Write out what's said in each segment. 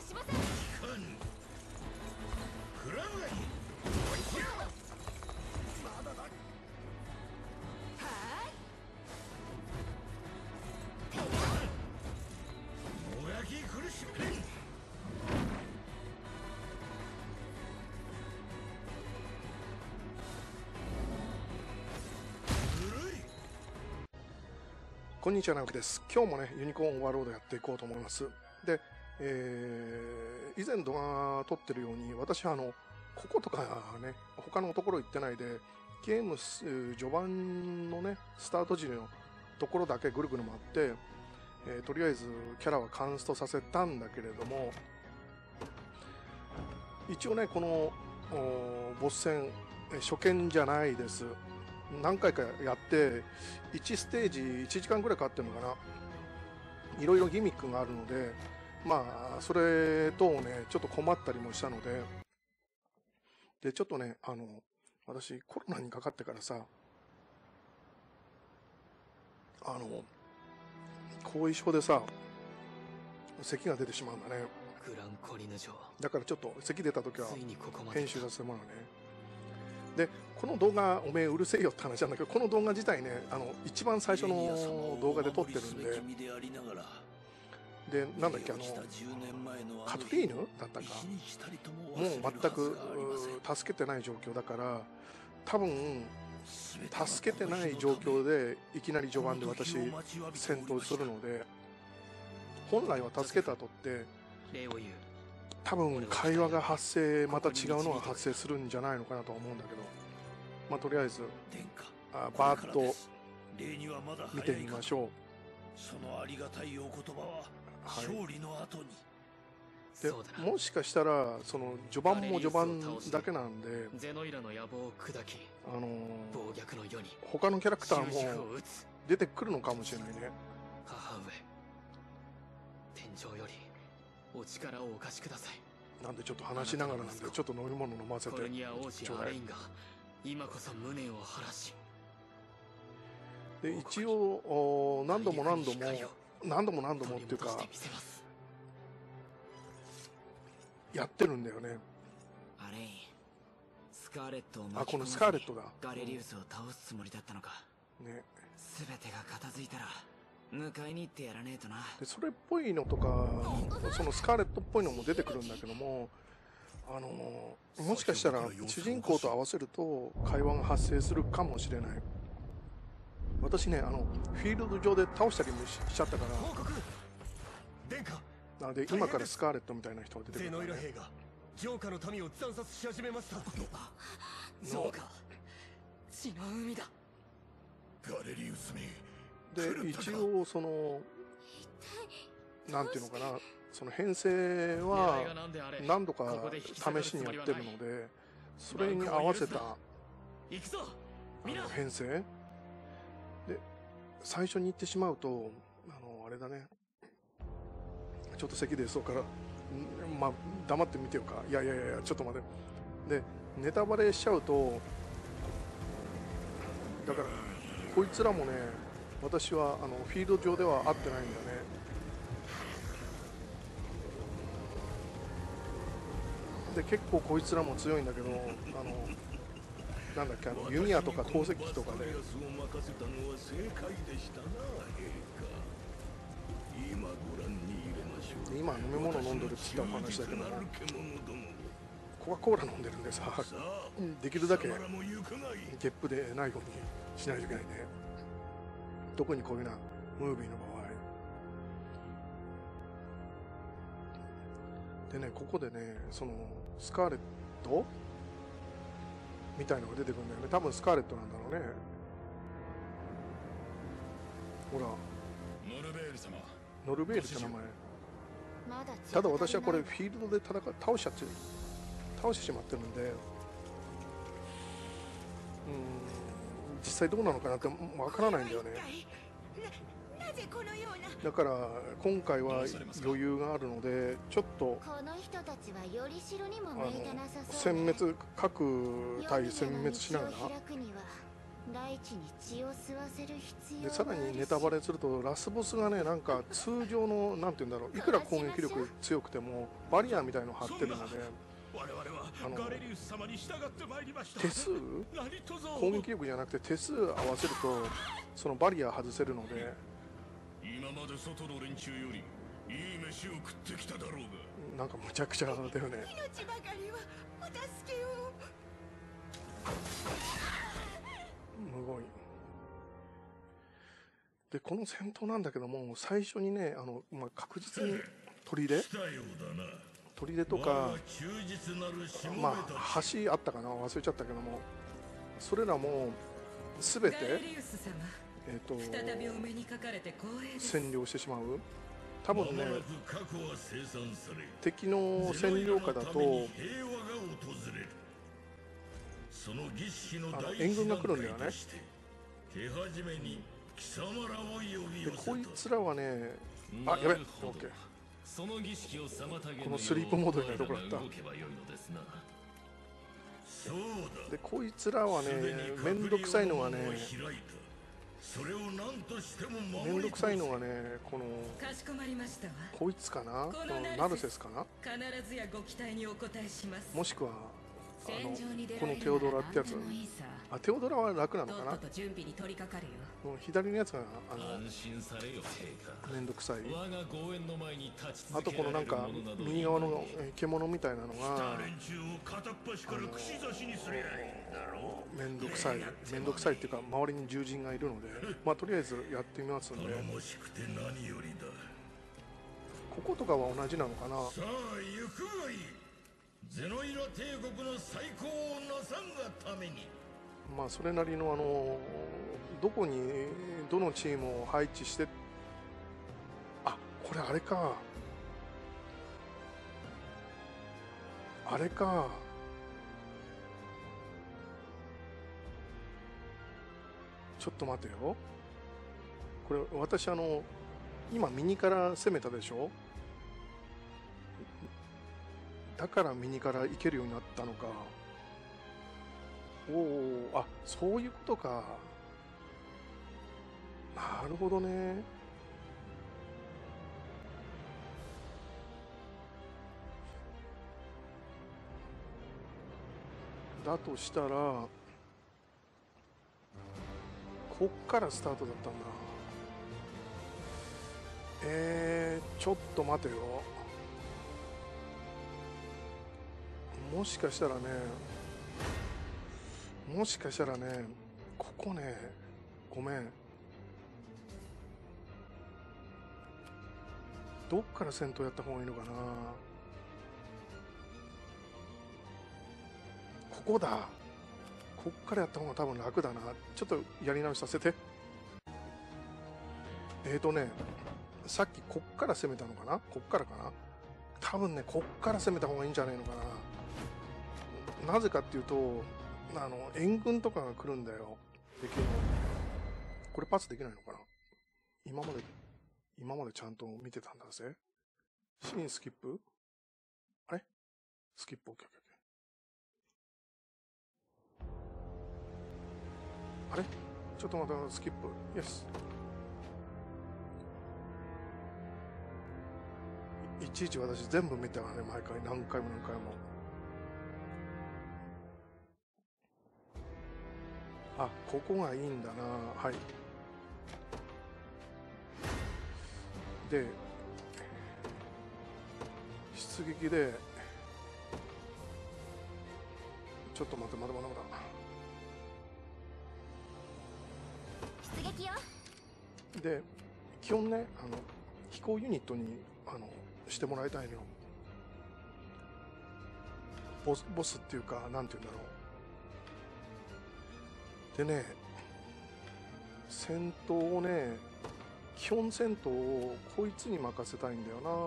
しません。 食らうがいい。まだだ。 はい。 もがき苦しめ。 こんにちは、直樹です。今日もね、ユニコーンオーバーロードやっていこうと思います。で、以前動画撮ってるように、私はこことかね、他のところ行ってないで、ゲーム序盤のね、スタート時のところだけぐるぐる回って、とりあえずキャラはカンストさせたんだけれども、一応ね、このボス戦、初見じゃないです。何回かやって1ステージ1時間ぐらいかかってるのかな。いろいろギミックがあるので、まあそれとねちょっと困ったりもしたので、ちょっとね私コロナにかかってからさ、後遺症でさ咳が出てしまうんだね。 グランコリヌ城だからちょっと咳出た時はついにここまで編集させてもらうね。でこの動画おめえうるせえよって話なんだけど、この動画自体ね一番最初の動画で撮ってるんで、なんだっけカトリーヌだったか、もう全く助けてない状況だから、多分助けてない状況でいきなり序盤で私戦闘するので、本来は助けた後って多分会話が発生、また違うのが発生するんじゃないのかなと思うんだけど、まあとりあえずバーッと見てみましょう。 そのありがたいお言葉は勝利の後に。 でもしかしたらその序盤も序盤だけなんで、 ゼノイラの野望を砕き暴虐の世に他のキャラクターも出てくるのかもしれないね。 母上、天井よりお力をお貸しください。 なんでちょっと話しながらなんで、ちょっと飲み物飲ませてコルニア王子アレインが今こそ無念を晴らし、 で一応何度もっていうかやってるんだよね。 アレイン、スカーレットをこのスカーレットだ。 ガレリウスを倒すつもりだったのかね。 全てが片付いたら迎えに行ってやらねえとな。 でそれっぽいのとか、そのスカーレットっぽいのも出てくるんだけども、もしかしたら主人公と合わせると会話が発生するかもしれない。私ねフィールド上で倒したりも しちゃったから、なので今からスカーレットみたいな人が出てくる、ね、 ゼノイラ兵が城下の民を惨殺し始めました。 そうか、血の海だ。 ガレリウスめで一応そのなんていうのかな、その編成は何度か試しにやってるので、それに合わせた編成で最初に言ってしまうとあれだね、ちょっと咳出そうから、まあ黙ってみてよか。いやちょっと待って。でネタバレしちゃうと、だからこいつらもね、私はフィールド上では会ってないんだよね。で結構こいつらも強いんだけど、なんだっけ弓矢とか投石機とかで、今飲み物飲んでるって言ったお話だけど、コカ・コーラ飲んでるんでさ、できるだけゲップでないようにしないといけないね。特にこういうなムービーの場合でね、ここでねそのスカーレットみたいのが出てくるんだよね。多分スカーレットなんだろうね。ほらノルベール様、 ノルベールって名前。ただ私はこれフィールドで倒してしまってるんで、実際どうなのかなってわからないんだよね。だから今回は余裕があるので、ちょっと各対殲滅しながら大地に血を吸わせる必要でさらにネタバレするとラスボスがねなんか通常のなんて言うんだろういくら攻撃力強くてもバリアみたいの張ってるので我々はガレリウス様に従ってまいりました。 手数何卒攻撃力じゃなくて手数合わせるとそのバリア外せるので今まで外の連中よりいい飯を食ってきただろうが。 なんかむちゃくちゃだよね。 命ばかりはお助けを。 むごい。でこの戦闘なんだけども最初にね確実に砦とかまあ橋あったかな忘れちゃったけどもそれらも全て占領してしまう。多分ね敵の占領下だと援軍が来るんだよね。でこいつらはねあやべ OK このスリープモードになるところだったでこいつらはねめんどくさいのがねめんどくさいのがねこのこいつかなこのナルセスかなもしくはこのテオドラってやつあテオドラは楽なのかな左のやつがめんどくさいあとこのなんか右側の獣みたいなのがめんどくさいめんどくさいっていうか周りに獣人がいるのでまあとりあえずやってみますんでこことかは同じなのかな。 さあ行くがいい。ゼノイラ帝国の再興をなさんがためにまあそれなりのどこにどのチームを配置してあこれあれかあれかちょっと待てよこれ私今右から攻めたでしょだから右から行けるようになったのか。おおあそういうことか。なるほどね。だとしたらこっからスタートだったんだ。ちょっと待てよ。もしかしたらねここねごめんどっから戦闘やった方がいいのかな。ここだこっからやった方が多分楽だな。ちょっとやり直しさせて。さっきこっから攻めたのかなこっからかな多分ねこっから攻めた方がいいんじゃないのかな。なぜかっていうと援軍とかが来るんだよ敵の。これパスできないのかな。今までちゃんと見てたんだぜ。シーンスキップあれスキップ OKOK あれちょっと待ってスキップイエスいちいち私全部見たからね毎回何回もあここがいいんだな。はいで出撃でちょっと待ってまだ出撃よ。 で基本ね飛行ユニットにしてもらいたいのよ。ボスっていうかなんていうんだろう。でね戦闘をね基本戦闘をこいつに任せたいんだよな。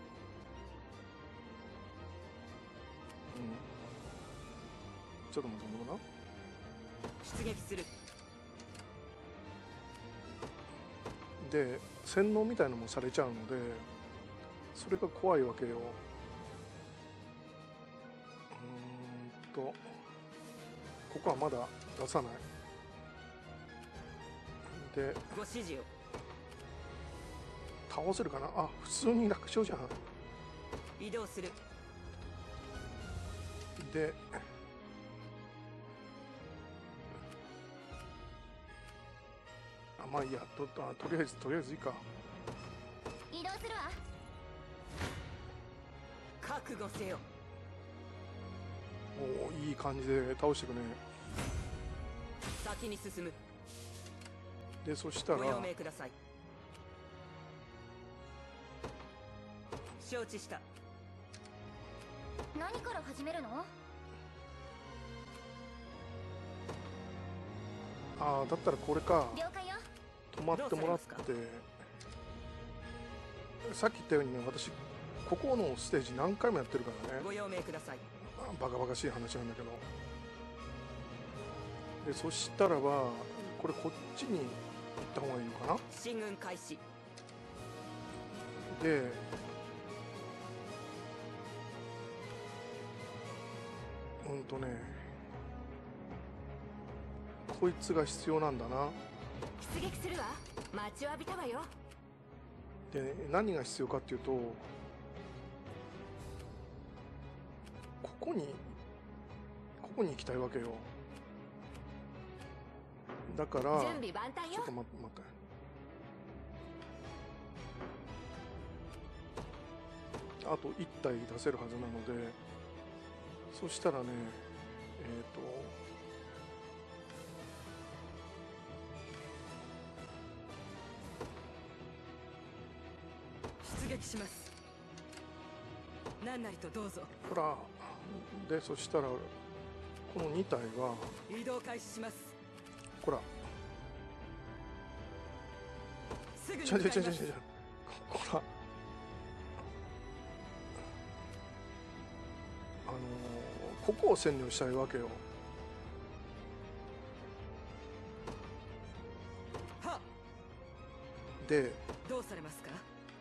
ちょっと待ってな。 出撃する。 で洗脳みたいのもされちゃうのでそれが怖いわけよ。ここはまだ出さない。 でご指示を。 倒せるかな。あ、普通に楽勝じゃん。 移動する。 でまあいいや、とりあえずいいか。 移動するわ。 覚悟せよ。 おお、いい感じで倒していくね。 先に進む。 でそしたらご用命ください。承知した。 何から始めるの？ ああ、だったらこれか。 了解よ。 止まってもらって、さっき言ったようにね、私ここのステージ何回もやってるからね。 ご用命ください。 バカバカしい話なんだけど。でそしたらばこれこっちに行った方がいいのかな。 進軍開始。 でこいつが必要なんだな。 出撃するわ。待ちわびたわよ。 で何が必要かっていうと、ここに行きたいわけよ。だから準備万端よ。 ちょっと待って、あと1体出せるはずなので、そしたらね、 出撃します。何なりとどうぞ。 ほら、でそしたらこの2体は移動開始します。 ほら、 すぐに向かいます。 ほら、ここを占領したいわけよ。 はっ。 でどうされますか。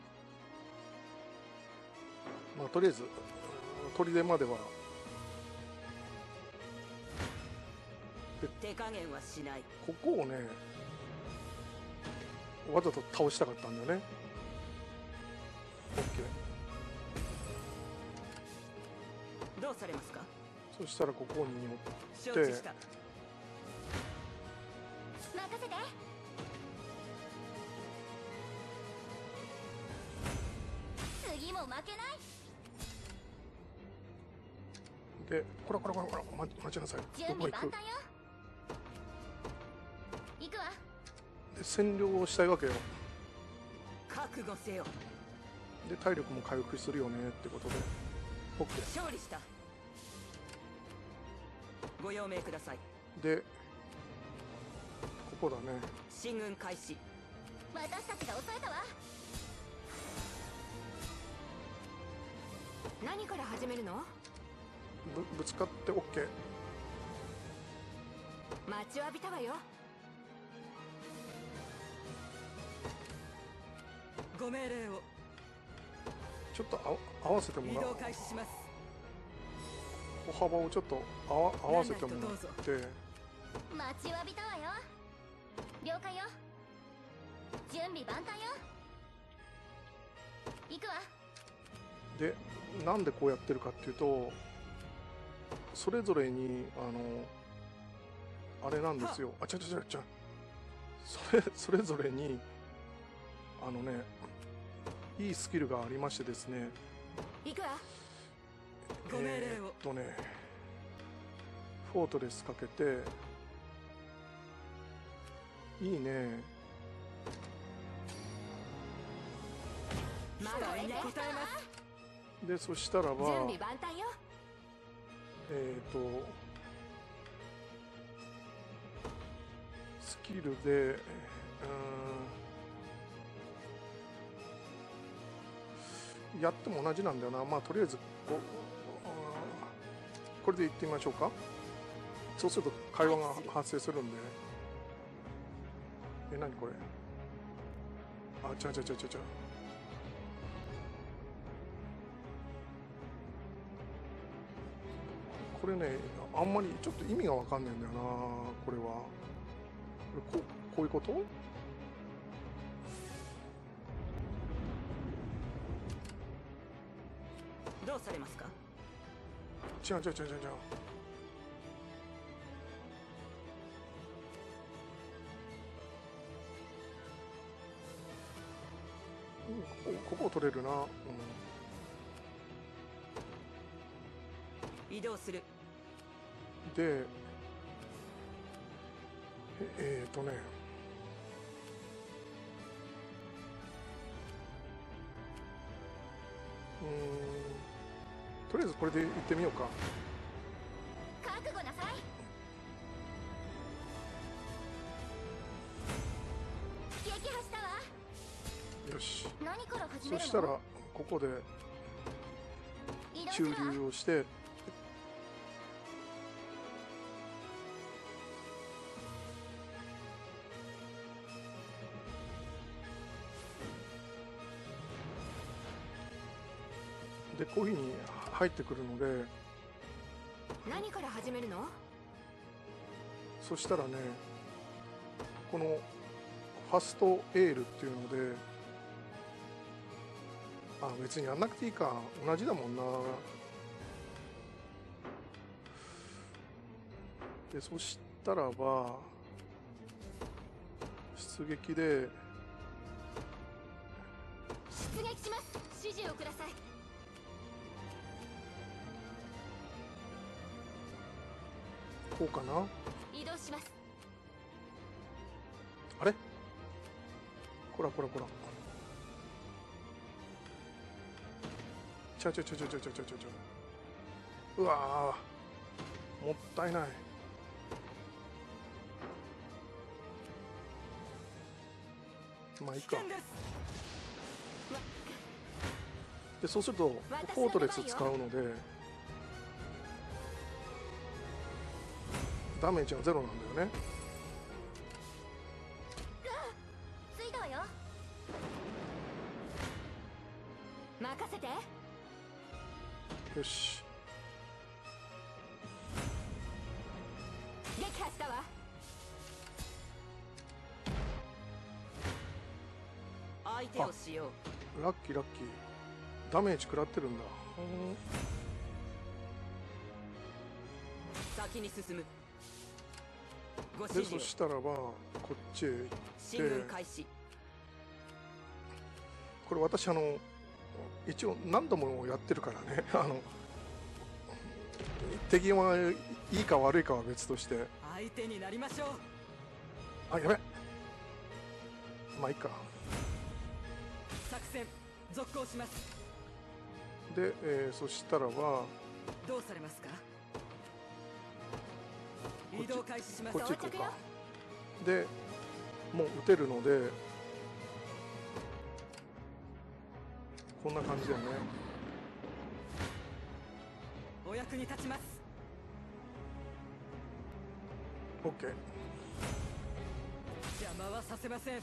まあとりあえず砦までは手加減はしない。 ここをねわざと倒したかったんだよね。 OK。 どうされますか。 そしたらここに承寄って知した。 任せて。次も負けない。 でこら待ちなさい。 準どこ行く。 備万端よ。行くわ。 で占領をしたいわけよ。 覚悟せよ。 で体力も回復するよねってことで OK。 勝利した。ご用命ください。 でここだね。 進軍開始。 私たちが抑えたわ。 何から始めるの。 ぶつかって OK。 待ちわびたわよ。ご命令を。 ちょっと合わせてもらう。 移動開始します。 歩幅をちょっと合わせてもらって。 待ちわびたわよ。了解よ。準備万端よ。行くわ。 でなんでこうやってるかっていうと、それぞれにあれなんですよ。それぞれにいいスキルがありましてですね。 行くわ。ご命令を。 フォートレスかけていいね。 まだに応えます。 でそしたらば準備万端よ。 スキルでやっても同じなんだよな。まあとりあえずこれでいってみましょうか。そうすると会話が発生するんで。何これ。あ、違う。これね、あんまりちょっと意味がわかんないんだよな。これはこういうこと。 ますか？ 違う違う違う違う違う。ここを取れるな。 移動する。 で、とりあえずこれで行ってみようか。 覚悟なさい。撃破したわ。 よし。 何から始めるの？ そしたらここで移動す駐るわ。 留をして、でこういうふうに入ってくるので、 何から始めるの？ そしたらね、このファストエールっていうので、あ、別にやんなくていいか、同じだもんな。でそしたらば出撃で、 出撃します。指示をください。 こうかな。 移動します。 あれ、こらこらこら、ちゃうちゃうちゃうちゃうちゃうちゃうちゃうちゃう、うわー、もったいない。まあいいか。でそうするとフォートレス使うのでダメージはゼロなんだよね。 ついたわよ。任せて。 よし、 撃破したわ。相手をしよう。 ラッキーラッキー、ダメージ食らってるんだ。 先に進む。ご指で示を。 そしたらばこっちへ行進軍開始。 これ私一応何度もやってるからね敵はいいか悪いかは別として、 相手になりましょう。 あ、やべ、まあいいか。 作戦続行します。 で、そしたらばどうされますか？ っち移動開始します。 こっち行こう到着よか。でもう撃てるのでこんな感じだよね。 お役に立ちます。 OK。 邪魔はさせません。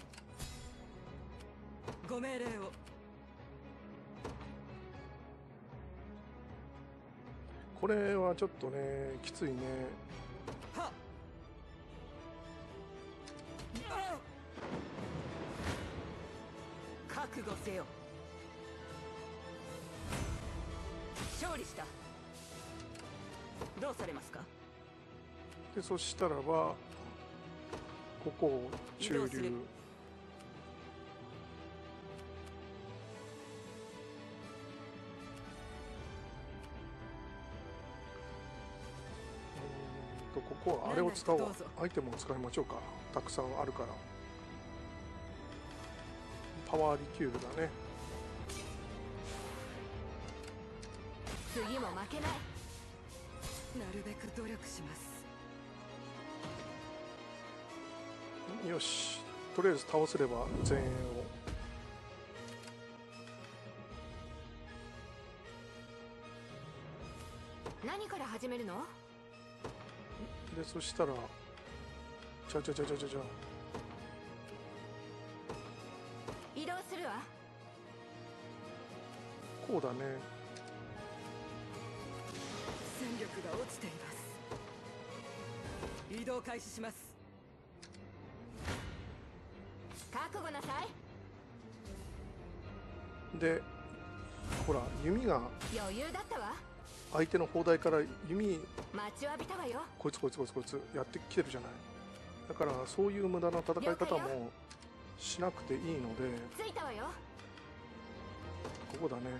ご命令を。 これはちょっとねきついね。 はっ。覚悟せよ。勝利した。どうされますか？ でそしたらばここを駐移動する留。ここはあれを使おう。 どうぞアイテムを使いましょうか。たくさんあるから。パワーリキュールだね。 次も負けない。 なるべく努力します。 よし、とりあえず倒せれば前衛を。 何から始めるの？ でそしたらちゃうちゃうちゃうちゃうちゃうちゃう、 移動するわ。 こうだね。 戦力が落ちています。移動開始します。 覚悟なさい。 でほら弓が余裕だったわ。 相手の砲台から弓、 待ちわびたわよ。 こいつやってきてるじゃない。だからそういう無駄な戦い方もしなくていいので、 着いたわよ。 ここだね。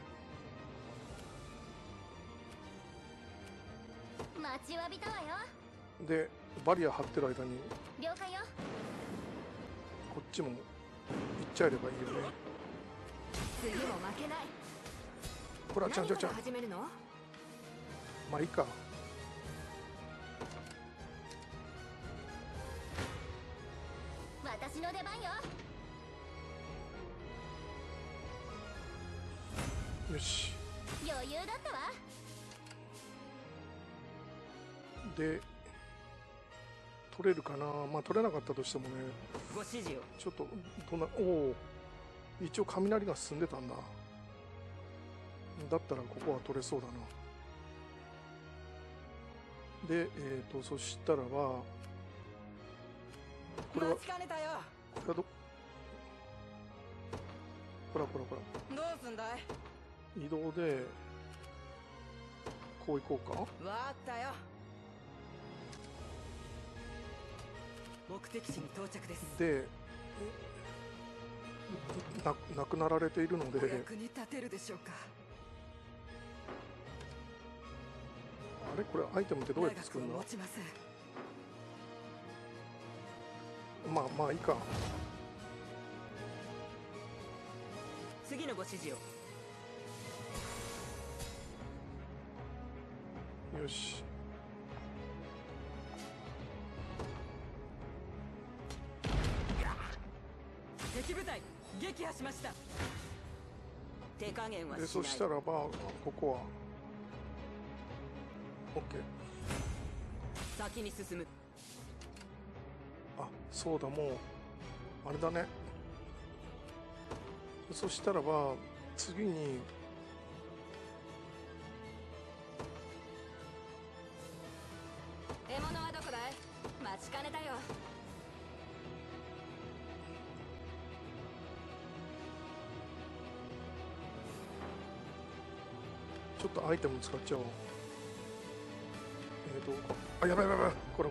待ちわびたわよ。 でバリア張ってる間に了解よ。 こっちも行っちゃえればいいよね。 次も負けない。 ほらちゃん何から始めるの？ まあいいか。 私の出番よ。 よし。 余裕だったわ。 で取れるかな。まあ取れなかったとしてもね、 ご指示を。 ちょっとおお、一応雷が進んでたんだ。だったらここは取れそうだな。でそしたらばこれは待ちかねたよ。 これはほらどうすんだい？ 移動でこう行こうか。 わかったよ。目的地に到着です。 で亡くなられているので、 お役に立てるでしょうか。 あれこれアイテムってどうやって作るんだ。 長くは持ちません。 まあいいか。 次のご指示を。 よし。 敵部隊撃破しました。手加減はしない。 でそしたらばここは OK。 先に進む。 あ、そうだ、もうあれだね。そしたらば次に獲物はどこだい？待ちかねたよ。 ちょっとアイテム使っちゃおう。あ、やばい、これ。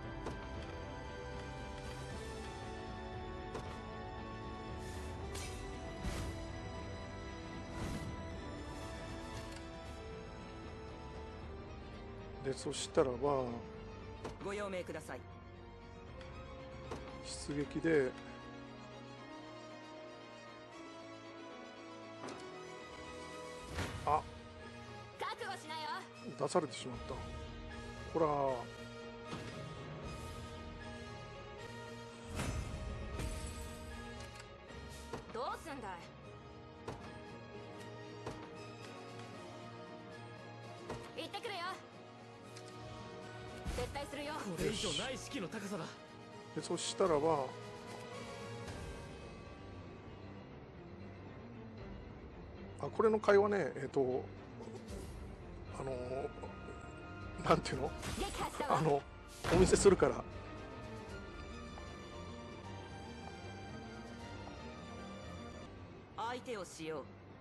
でそしたらばご用命ください。 出撃で覚悟しなよ。 出されてしまった。ほらどうすんだい？行ってくるよ。撤退するよ。 これ以上ない士気の高さだ。 でそしたらばこれの会話ね、なんていうの、 撃破したわ。 お見せするから。 相手をしよう。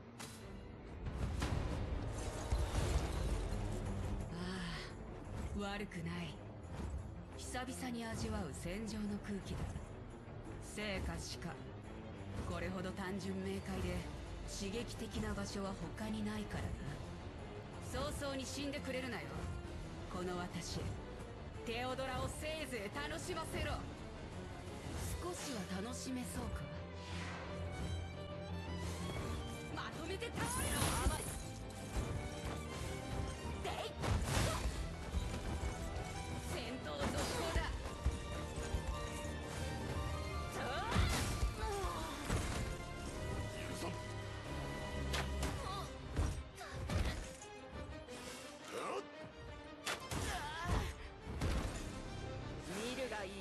ああ、悪くない。久々に味わう戦場の空気だ。生か死か、これほど単純明快で刺激的な場所は他にないからな。早々に死んでくれるなよ。この私テオドラをせいぜい楽しませろ。少しは楽しめそうか。まとめて倒れろ。甘い。でいっ、戦闘続行だ。見るがいい。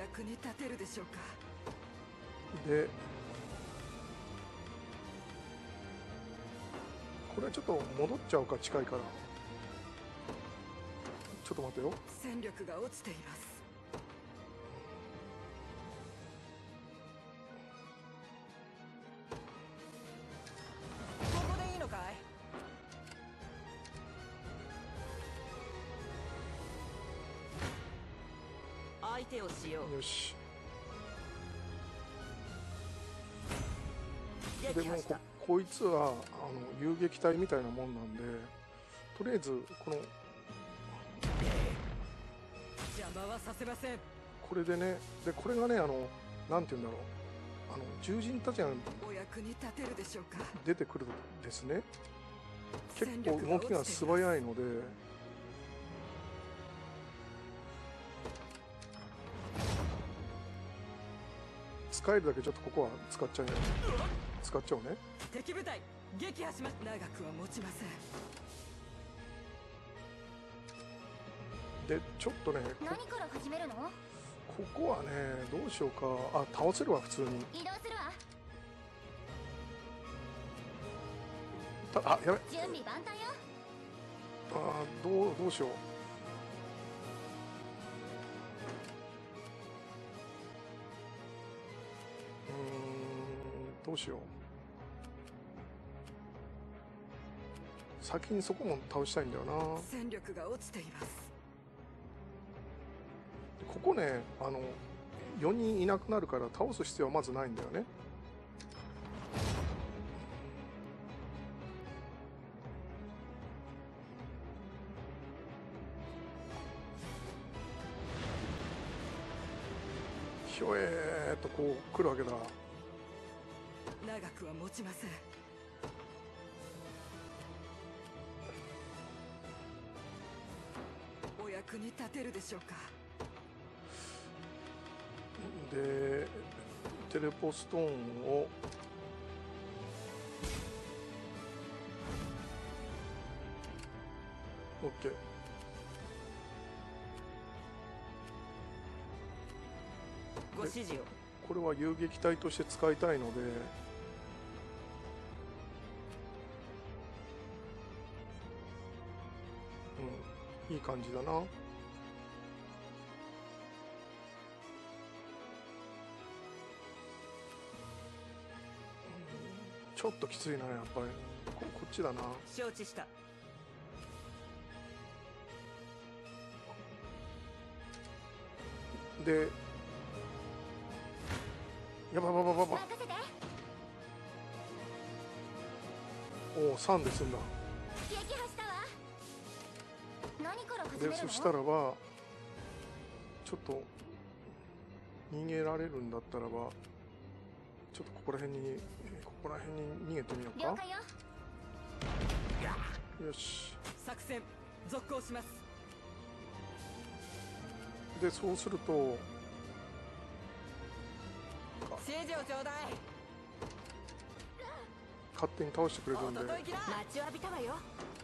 役に立てるでしょうか。 でこれはちょっと戻っちゃうか、近いから。ちょっと待ってよ。 戦力が落ちています。ここでいいのかい。相手をしよよし。 う。 でもこいつは遊撃隊みたいなもんなんで、とりあえずこの邪魔はさせません。 これでね、でこれがね、なんて言うんだろう、獣人たちがお役に立てるでしょうか。 出てくるんですね。結構動きが素早いので、使えるだけちょっとここは使っちゃうね。使っちゃうね。 敵部隊撃破します。長くは持ちません。 でちょっとね、 何から始めるの？ ここはね、どうしようか。あ、倒せるわ、普通に。 移動するわ。 あ、やべ。 準備万端よ。 あ、どうしよう。どうしよう。先にそこも倒したいんだよな。 戦力が落ちています。 ここね、4人いなくなるから倒す必要はまずないんだよね。ひょえーっとこう来るわけだ。 長くは持ちません。お役に立てるでしょうか。 でテレポストーンをOK。 ご指示を。 これは遊撃隊として使いたいので、いい感じだな。ちょっときついな、やっぱり。こっちだな。 承知した。 で、やばばばばば。 任せて。 おお、3で済んだ。 撃破したわ。何から始めるで、 の？ そしたらば、ちょっと、逃げられるんだったらば、ちょっとここら辺に逃げてみようか。 了解よ。 よし。 作戦続行します。 で、そうすると、 指示をちょうだい。 勝手に倒してくれるんで、 待ちわびたわよ。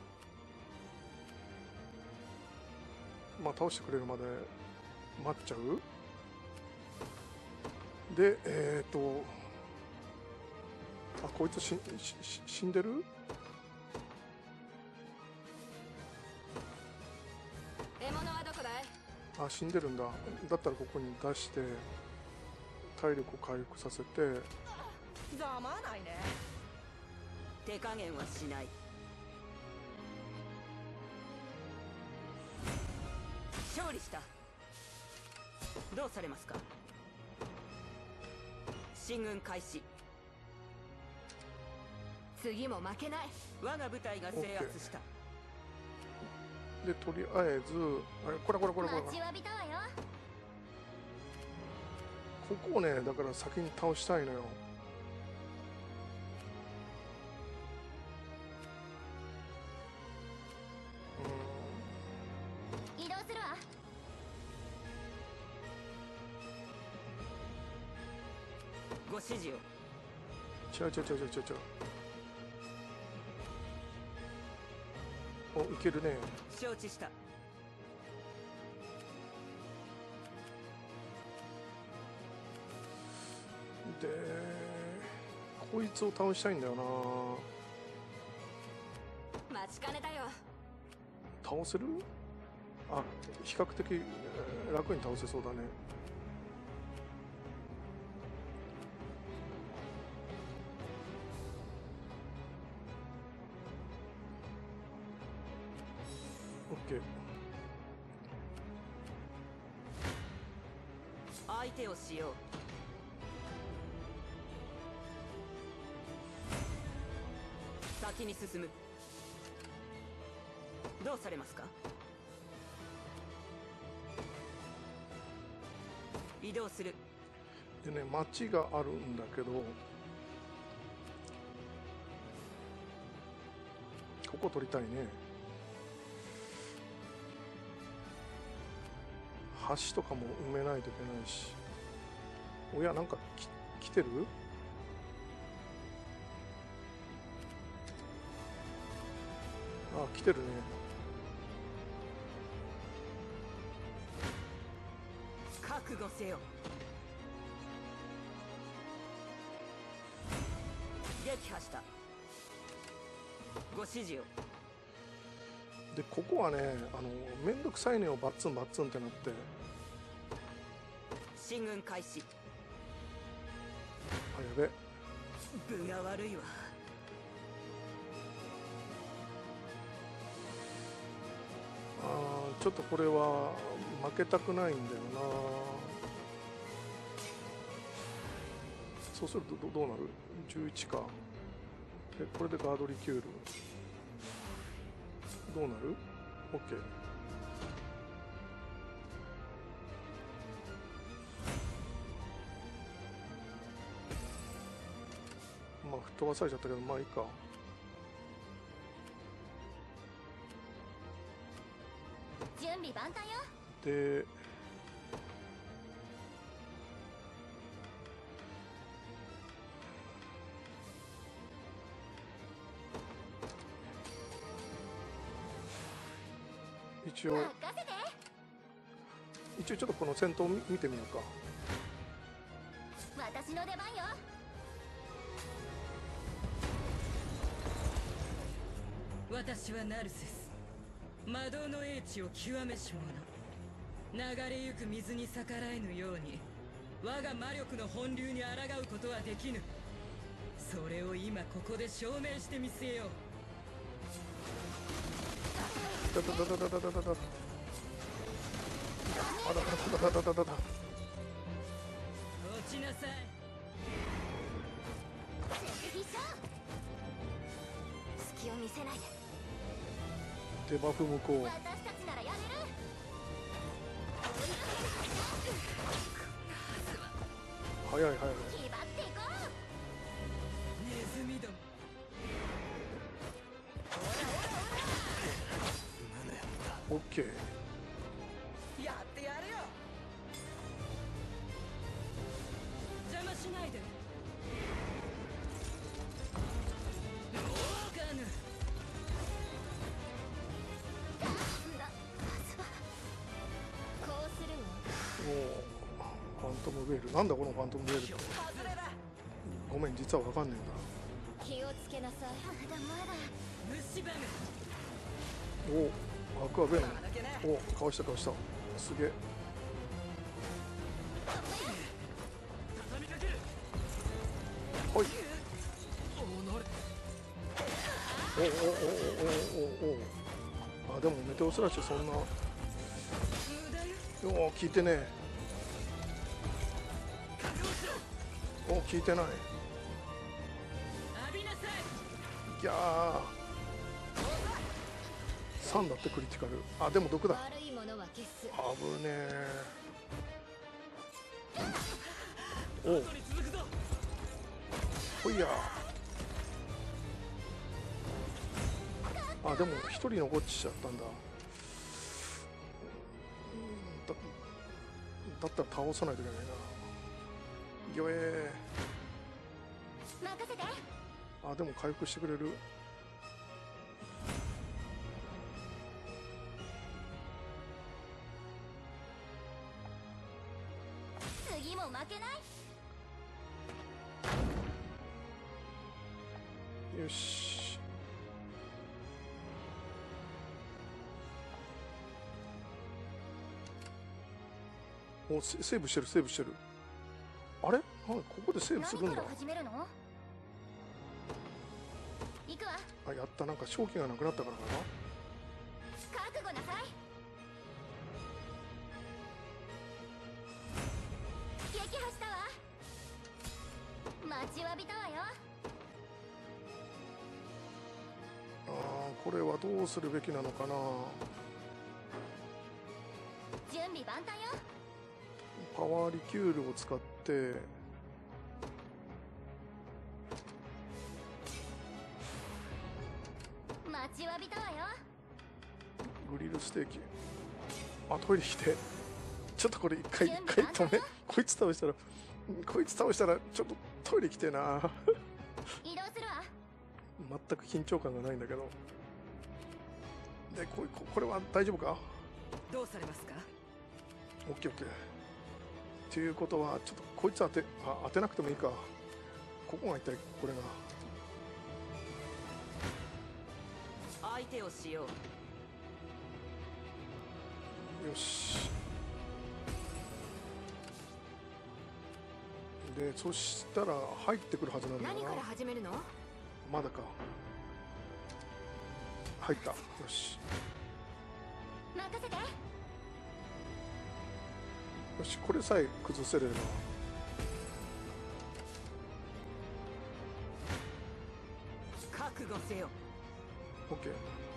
まあ倒してくれるまで待っちゃう。で、あ、こいつ死んでる？ 獲物はどこだい？ あ、死んでるんだ。だったらここに出して体力を回復させて。 ざまあないね。手加減はしない。勝利した。どうされますか？進軍開始。次も負けない。我が部隊が制圧した。 で、とりあえず、あれ、これ。 待ちわびたわよ。 ここをね、だから先に倒したいのよ。 移動するわ。 ご指示を。 違う。お、いけるね。 承知した。 でこいつを倒したいんだよな。 待ちかねたよ。 倒せる？あ、比較的楽に倒せそうだね。オッケー。 相手をしよう。先に進む。どうされますか？移動する。 でね、町があるんだけど、ここ取りたいね。橋とかも埋めないといけないし。おや、なんか来てる？あ、来てるね。 覚悟せよ。撃破した。ご指示を。 で、ここはね、めんどくさいのよ、バッツンバッツンってなって。 進軍開始。 あ、やべ。 分が悪いわ。 ちょっとこれは負けたくないんだよな。そうするとどうなる？ 11 か。でこれでガードリキュールどうなる？ OK。 まあ吹っ飛ばされちゃったけど、まあいいか。 準備万端よ。 で一応任せて。 ちょっとこの戦闘見てみようか。 私の出番よ。 私はナルセス、魔導の英知を極めし者。流れゆく水に逆らえぬように我が魔力の本流に抗うことはできぬ。それを今ここで証明してみせよう。 だだだだだだだだだあだだだだだだだ。 落ちなさい。 必勝。隙を見せないで。 デバフ無効。 私たちならやれる。 早い早い。 気張っていこネズミども。 オッケー。 やってやるよ。 邪魔しないで。オーガヌ。 う。まずはこうするの。 おお。ファントムベール。なんだこのファントムベールって。ごめん、実はわかんねえんだ。 気をつけなさい。まだまだ。 虫歯め。 おお、アクアベノム。おお、かわしたかわした。すげえ。ほい。おおおおおおおお。あ、でもメテオスラッシュそんな。おお、効いてねえ。おお、効いてない。 浴びなさい。 ギャー。3だってクリティカル。あ、でも毒だ。 悪いものは消す。 危ねえ。おう、ほいや。あ、でも一人残っちゃったんだ。だったら倒さないといけないな。よ任せて。 あ、でも回復してくれる。 次も負けない。 よし。お、セーブしてるセーブしてる。あれ、ここでセーブするんだ。 何から始めるの？行くわ。 あ、やった。なんか正気がなくなったからかな。 覚悟なさい。撃破したわ。待ちわびたわよ。 あー、これはどうするべきなのかな。 準備万端よ。 パワーリキュールを使って待ちわびたわよ。 グリルステーキ。あ、トイレ来て。ちょっとこれ一回止め。こいつ倒したらちょっとトイレ来てな。 移動するわ。 全く緊張感がないんだけど。で、これは大丈夫か？ どうされますか？ オッケーオッケー。っていうことはちょっとこいつ当てなくてもいいか。ここが一体これが。 相手をしよう。 よし。で、そしたら入ってくるはずなんだよな。 何から始めるの？ まだか。入った。よし。 任せて。 よし、これさえ崩せれば。 覚悟せよ。 オッケー。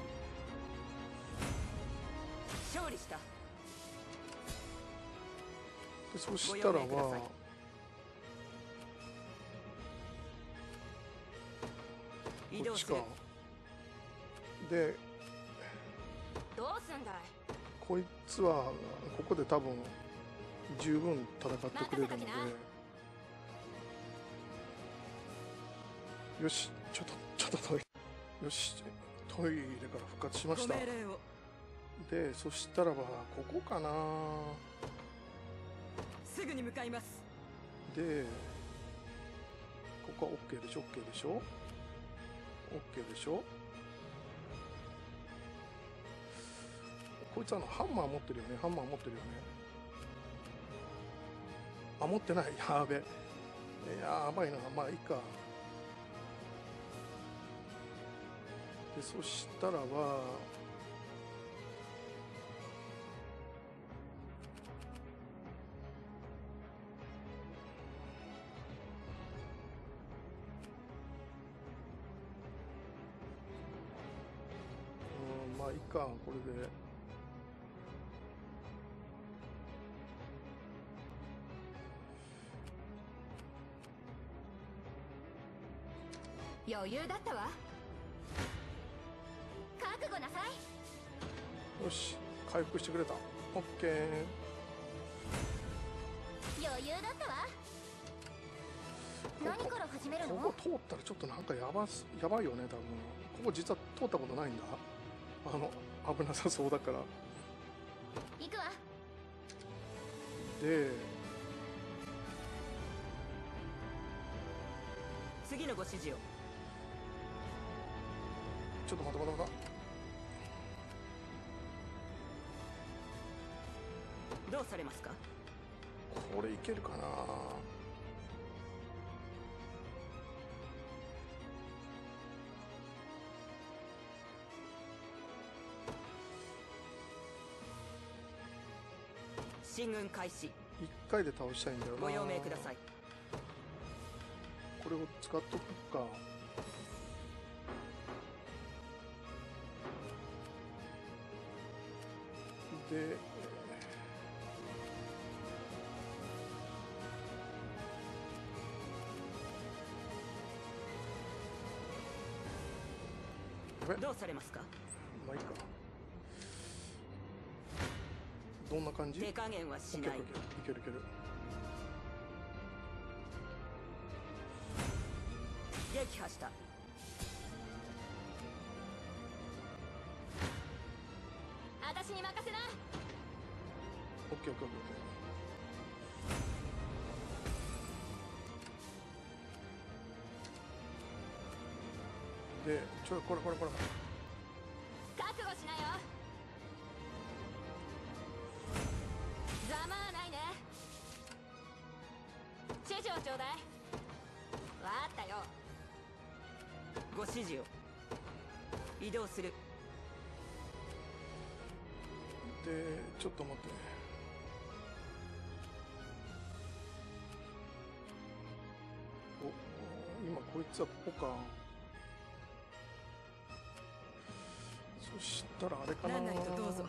勝利した。 で、そしたらご用命ください。 は移動する。 こっちか。で、 どうすんだい？ こいつはここで多分十分戦ってくれるので、よし、ちょっとトイレ、よし、トイレから復活しました。 ご命令を。 で、そしたらばここかな。 すぐに向かいます。 で、ここは OK でしょ、OK でしょ、OK でしょ。こいつハンマー持ってるよね、ハンマー持ってるよね。あ、持ってない。やべ。やばいな。まあいいか。で、そしたらば、まあいいか、これで。 余裕だったわ。覚悟なさい。 よし、回復してくれた。オッケー。 余裕だったわ。何から始めるの？ ここ通ったらちょっとなんかやばいよね、多分。ここ実は通ったことないんだ。危なさそうだから。 行くわ。 で、 次のご指示を。 ちょっと待った。 どうされますか？ これいけるかな。 進軍開始。 一回で倒したいんだよな。 ご用命ください。 これを使っとくか。で、 どうされますか？ まあいいか。どんな感じ？ 手加減はしない。 いける。 撃破した。 私に任せな。 オッケー。 でこれ覚悟しなよ。ざまあないね。指示をちょうだい。わかったよ。 ご指示を。移動する。 でちょっと待って、今こいつはここか。そしたらあれかな、 なんなりとどうぞ。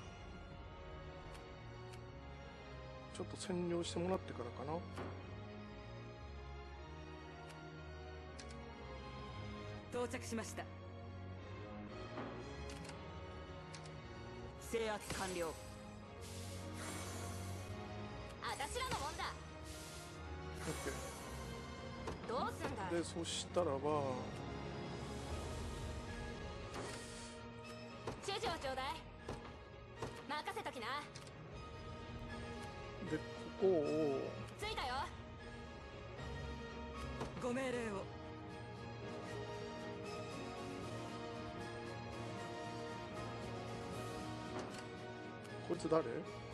ちょっと占領してもらってからかな。 到着しました。 制圧完了。 私らのもんだ。 OK どうすんだい。 でそしたらば指示をちょうだい。任せときな。 でここを着いたよ。ご命令を。 こいつ誰？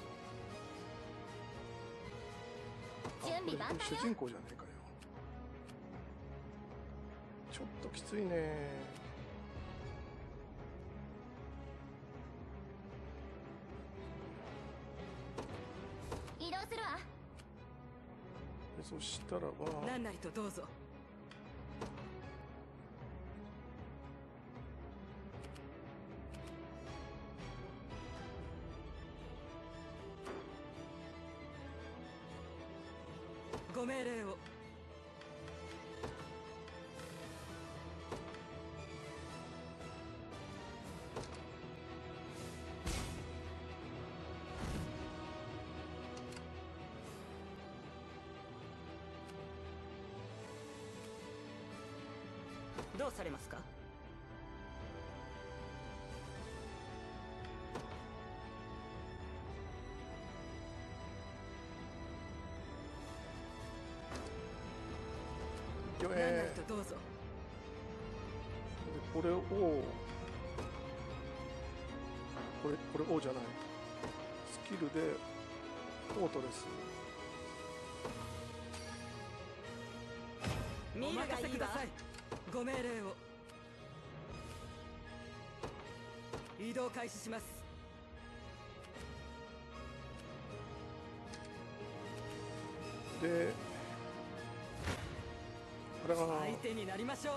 準備万端よ。 主人公じゃねえかよ。ちょっときついね。 移動するわ。 でそしたらばなんなりとどうぞ。ご命令を。 どうされますか？ よなんなりとどうぞ。 これをこれをじゃないスキルでフォートレスお任せください。ご命令を。移動開始します。 であれは相手になりましょう。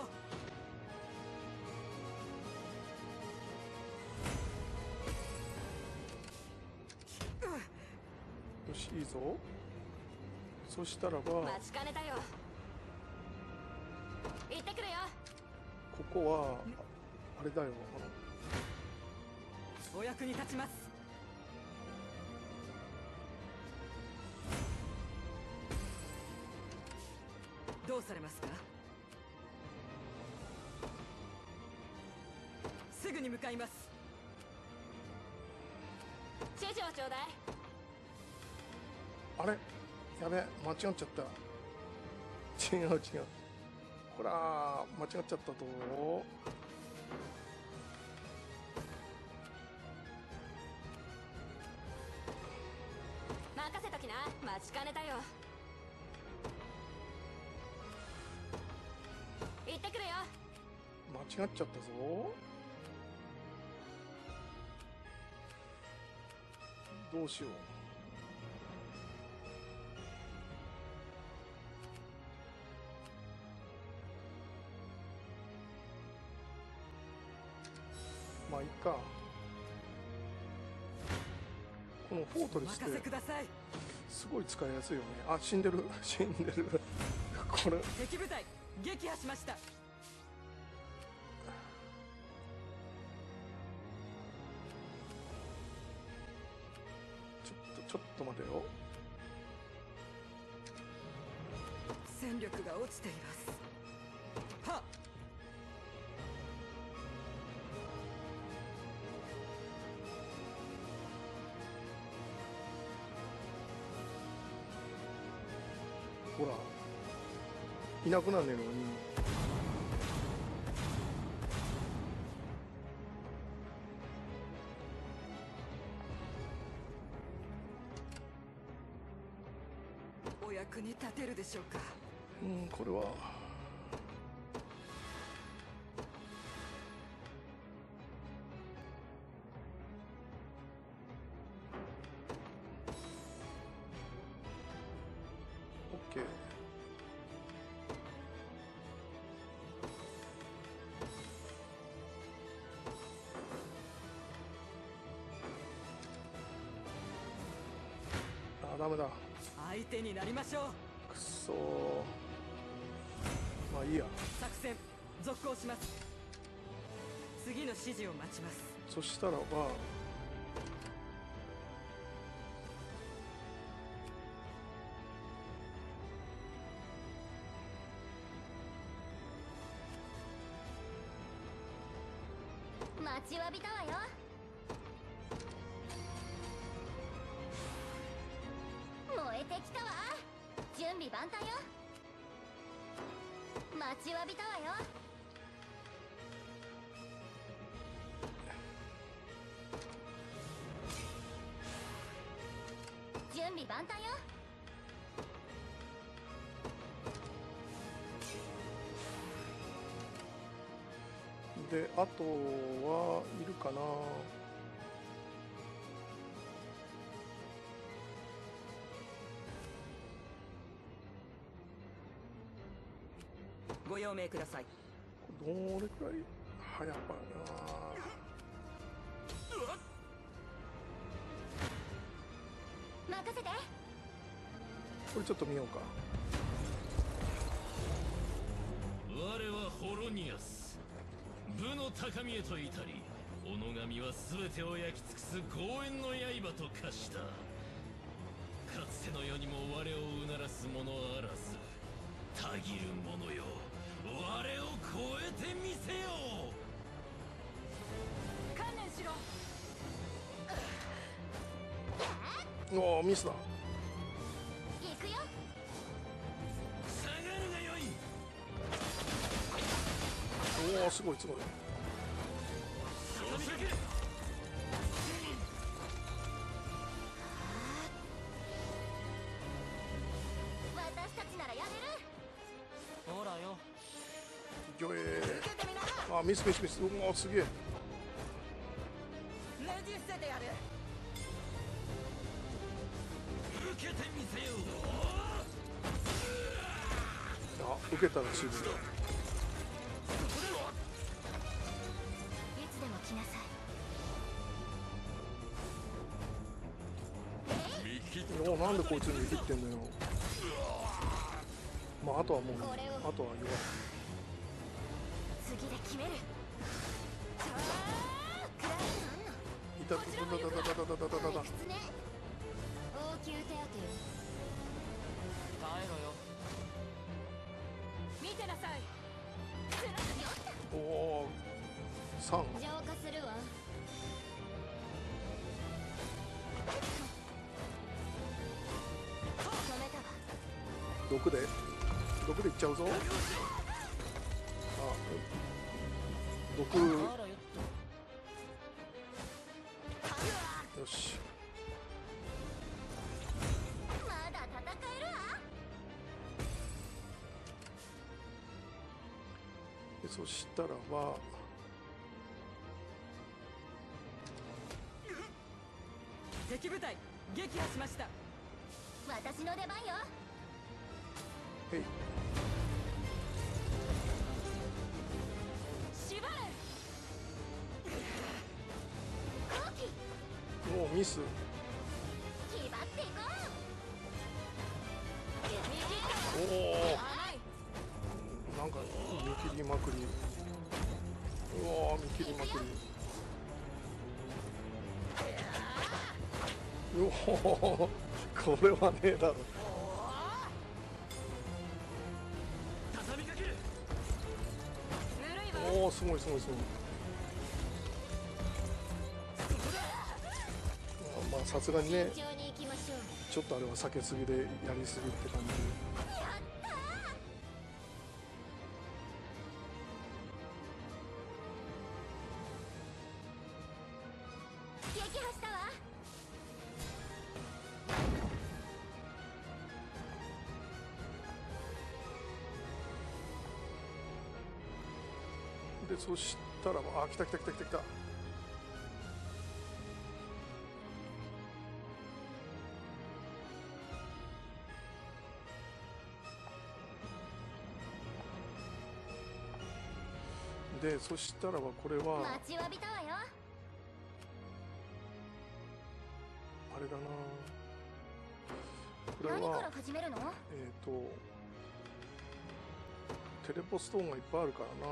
よしいいぞ。そしたらばこ待ちかねたよ。行ってくるよ。 こはあれだよ、 お役に立ちます。どうされますか？すぐに向かいます。指示をちょうだい。 あれやべ間違っちゃった。違うほら間違っちゃったと。 任せときな。待ちかねたよ。行ってくるよ。 間違っちゃったぞ。どうしよう。まあいいか。このフォートレスお任せってください。 すごい使いやすいよね。あ、死んでる死んでるこれ敵部隊撃破しました。 ちょっと待てよ。 戦力が落ちています。はっ。 ほらいなくなんねえのに役に立てるでしょうか。 これはOK。あ、ダメだ。 相手になりましょう。 くそー。まあいいや。 作戦続行します。次の指示を待ちます。 そしたらば待ちわびたわよ。燃えてきたわ。準備万端よ。待ちわびたわよ。準備万端よ。 で、あとはいるかな。 ご用命ください。 どれくらい早っぱな。 任せて。 これちょっと見ようか。 我はホロニアス、武の高みへと至り、己神は全てを焼き尽くす豪縁の刃と化した。かつての世にも我をうならす者あらず、たぎる者よ、我を超えてみせよ。 観念しろ。 おお、ミスだ。 行くよ。 下がるがよい。 おお、すごいすごい。 私たちならやれる。 ほらよ。 ギョエー。あ、ミスミスミス。うわ、すげえ。 ねじ伏せてやる。 受けてみせよ。 あ、受けたらしいね。 いつでも来なさい。 おお、なんでこいつに握ってんのよ。まああとはもう、あとは弱い。 次で決める。 いたたたたたたたたたたた。 応急手当てよ。 耐えろよ。 見てなさい。 おお、3。 浄化するわ。止めたわ。 6でいっちゃうぞ。あ、6。 あらよ。 よし。 まだ戦えるわ。 でそしたらば敵部隊撃破しました。 私の出番よ。 へい。 縛れ。 後期もうミス。 気張っていこおお、 甘い。 なんか見切りまくり。うわー、見切りまくり。うおー、これはねえだろ。 畳みかける。 ぬるいわ。 おお、すごいすごいすごい。まあさすがにね、 う。順調に行きましょう。 ちょっとあれは避けすぎでやりすぎって感じ。 やったー。撃破したわ。 でそしたらあ、来た来た来た来た来た。でそしたらばこれは待ちわびたわよ。 あれだな、これ何からは始めるの？ テレポストーンがいっぱいあるからな。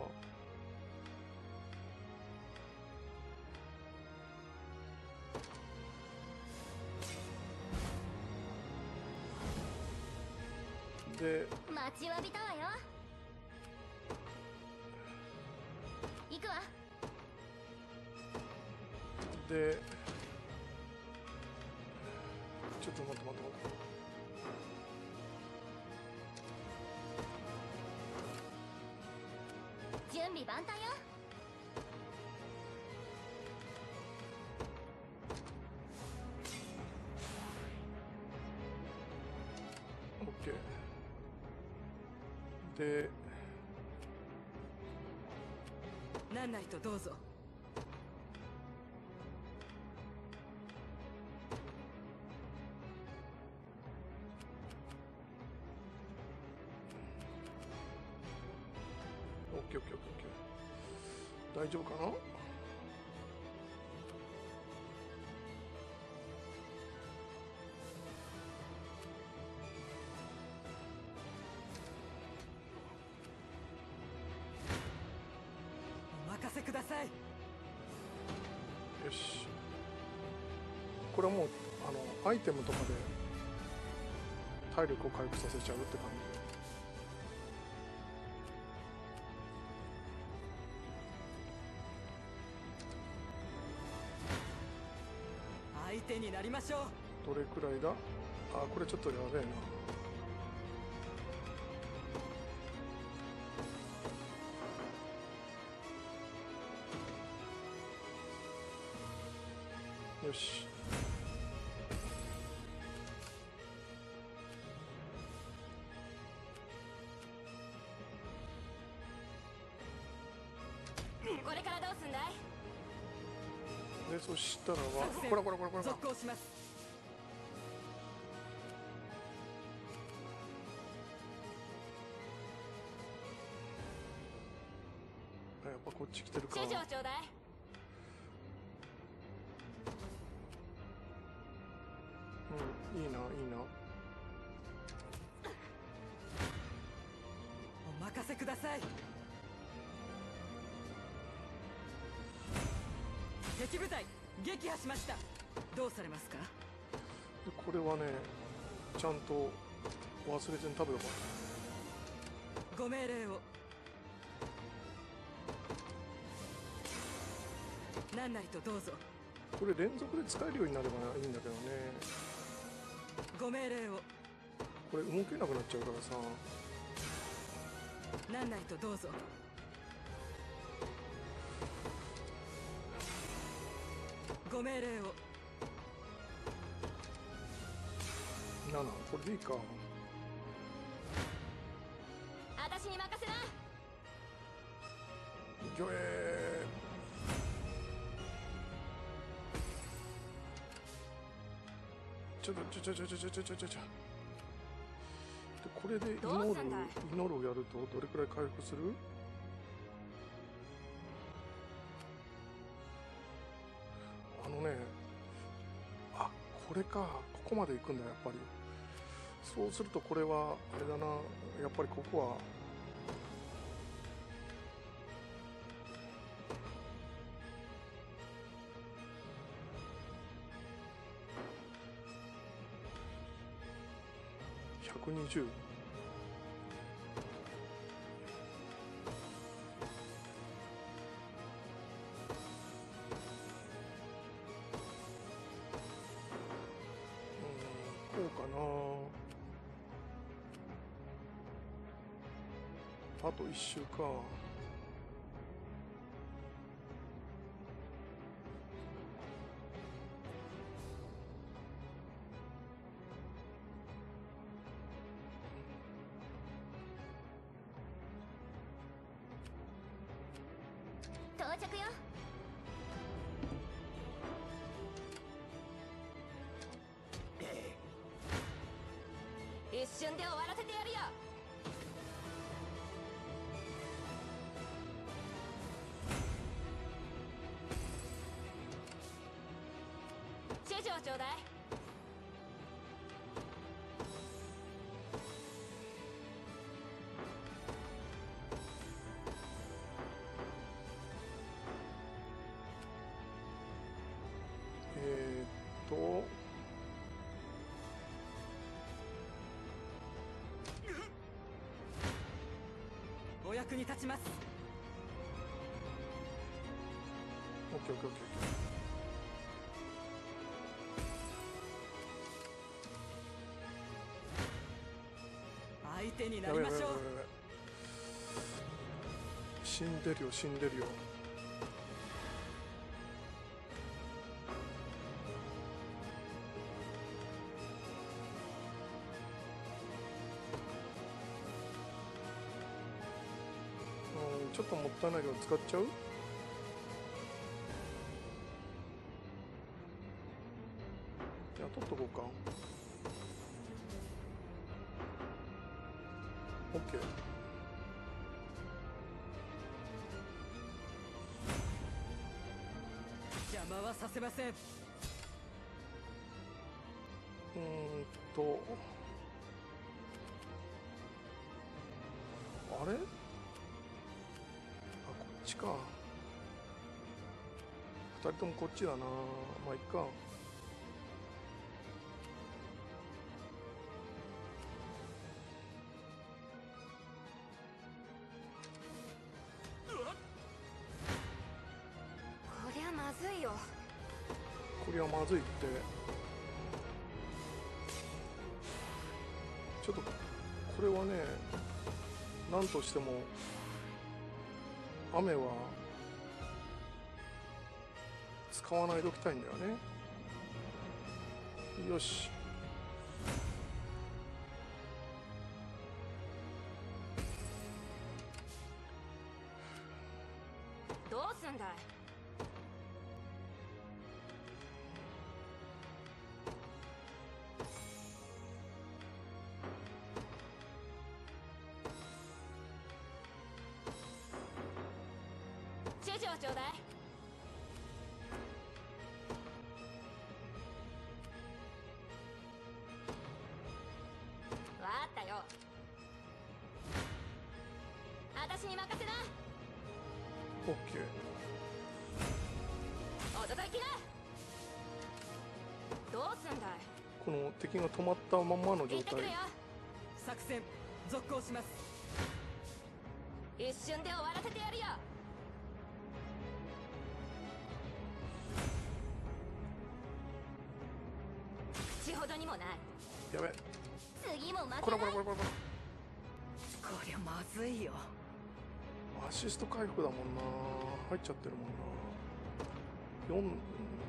で待ちわびたわよ。行くわ。 でちょっと待って待って待って、 準備万端よ。 オッケー。でなんないとどうぞ。 オッケーオッケーオッケーオッケー、大丈夫かな。 お任せください。 よし、これはもうアイテムとかで体力を回復させちゃうって感じ。 相手になりましょう。 どれくらいだ。あ、これちょっとやべえな。よし、 これからどうすんだい？ でそしたらは作戦これこれこれこれ、 続行します。 やっぱこっち来てるか。 主女ちょうだい。 うん、いいな、いいな。 お任せください。敵部隊撃破しました。どうされますか？ でこれはね、ちゃんと忘れずに食べとかご命令を。なんないとどうぞ。 これ連続で使えるようになればいいんだけどね。 ご命令を。 これ動けなくなっちゃうからさ。 なんないとどうぞ。ご命令を。 7、これでいいか。 私に任せな。 ギョエー。ちょでこれでどうしたんだい？ 祈るをやるとどれくらい回復する？あ、これか、ここまで行くんだやっぱり。そうするとこれはあれだな、やっぱりここは120。こうかな。あと1周か。 着よ。一瞬で終わらせてやるよ。指示をちょうだい。 とお役に立ちます。 オッケーオッケーオッケ相手にーやべやべやべやなりましょう。 べ。死んでるよ死んでるよ。ちょっともったいないけど使っちゃう？じゃあ取っとこうか。オッケー。 邪魔はさせません。 あれ？あ、こっちか。二人ともこっちだな。まあいっか。 こりゃまずいよ。 これはまずいって。ちょっとこれはね、なんとしても雨は使わないでおきたいんだよね。よし。 どうすんだい。指示をちょうだい。わかったよ。私に任せな。 オッケー。 お届きな。どうすんだい。 この敵が止まったまんまの状態。 行ってくるよ。 作戦続行します。 一瞬で終わらせてやるよ。口ほどにもない。 やべ。 次も負けない。 これこれこれこれここりゃまずいよ。 れ。アシスト回復だもんな。入っちゃってるもんな。4。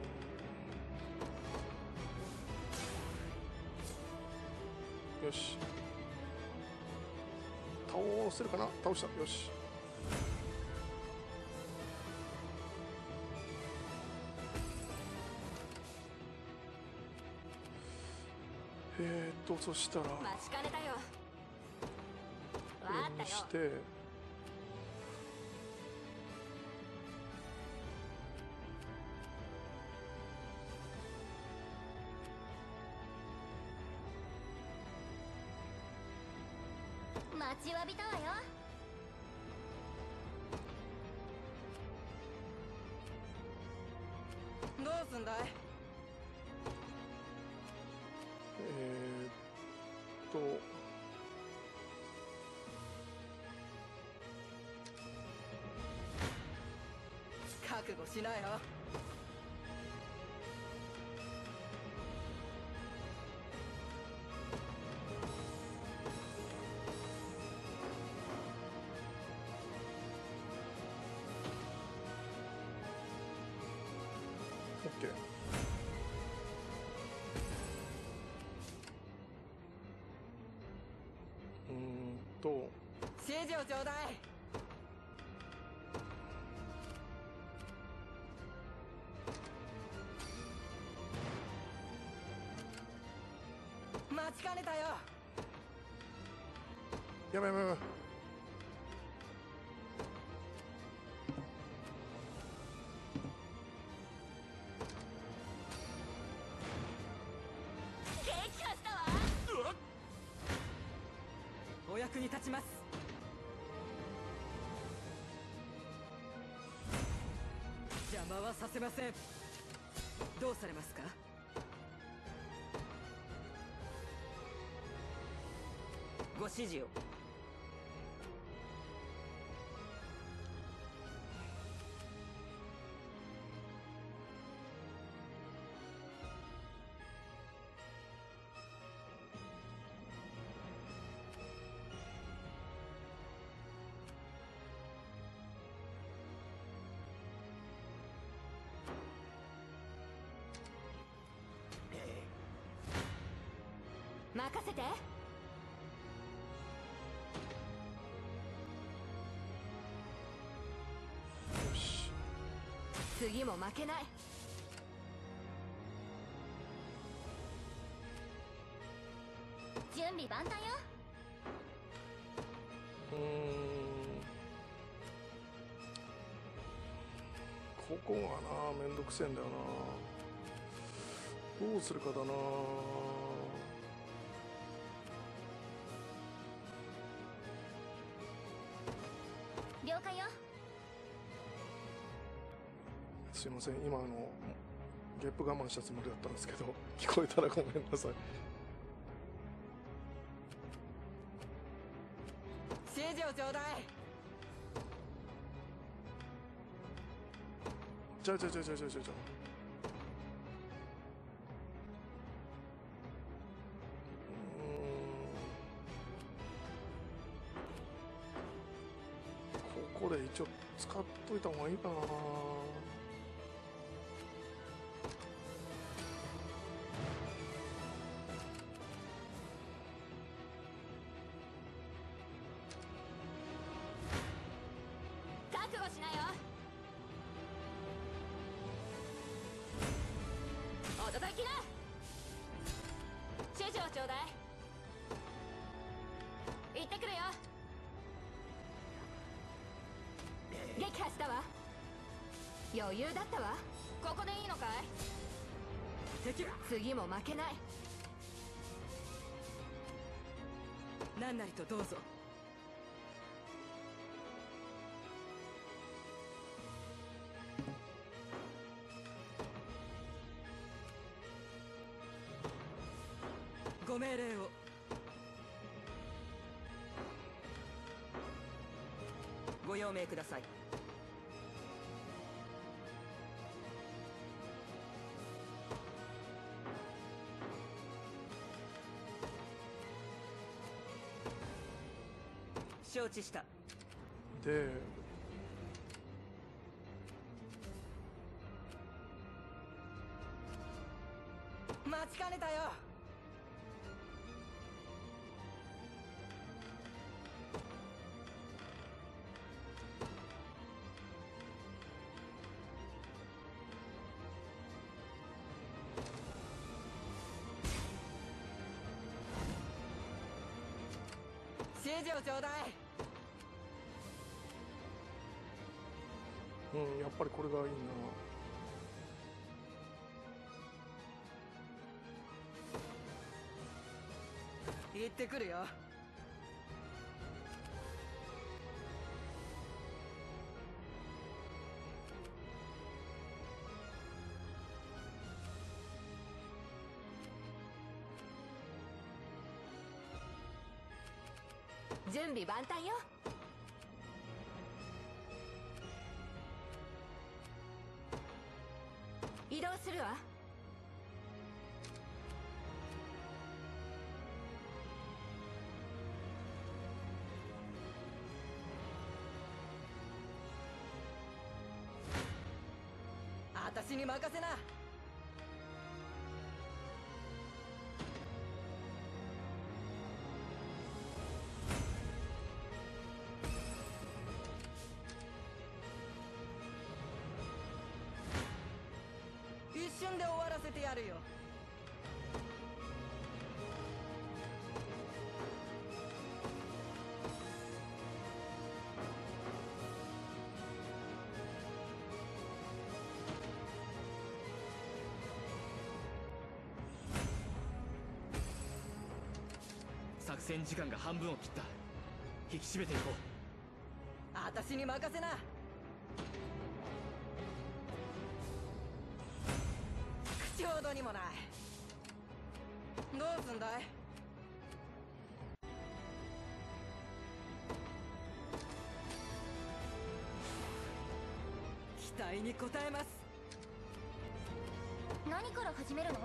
よし。倒せるかな。倒した。よし。そしたら待ちかねたよ。 こわかったよ。 れにして待ちわびたわよ。 どうすんだい。覚悟しなよ。 オッケー。 指示をちょうだい。 待ちかねたよ。 やばいやばいやばい。 撃破したわ。 お役に立ちます。邪魔はさせません。どうされますか？ご指示を。 任せて。 よし。 次も負けない。準備万端よ。 ここがなめんどくせえんだよな。どうするかだな。 了解よ。 すいません、今ゲップ我慢したつもりだったんですけど、聞こえたらごめんなさい。 指示をちょうだい。 じゃあここで一応使っといた方がいいかな。 覚悟しなよ。お叩きな。指示をちょうだい。行ってくるよ。撃破したわ。余裕だったわ。ここでいいのかい？ 敵次も負けない。 何なりとどうぞ。ご命令を。ご用命ください。承知した。 で、 待ちかねたよ。指示をちょうだい。 やっぱりこれがいいな。 行ってくるよ。 準備万端よ。移動するわ。 私に任せな。一瞬で終わらせてやるよ。 作戦時間が半分を切った。引き締めていこう。 私に任せな。口ほどにもない。どうすんだい。期待に応えます。 何から始めるの？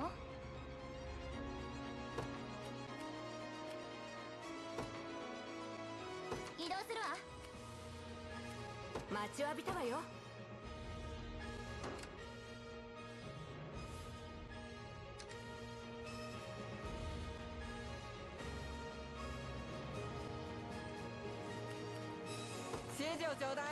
移動するわ。 待ちわびたわよ。 指示をちょうだい。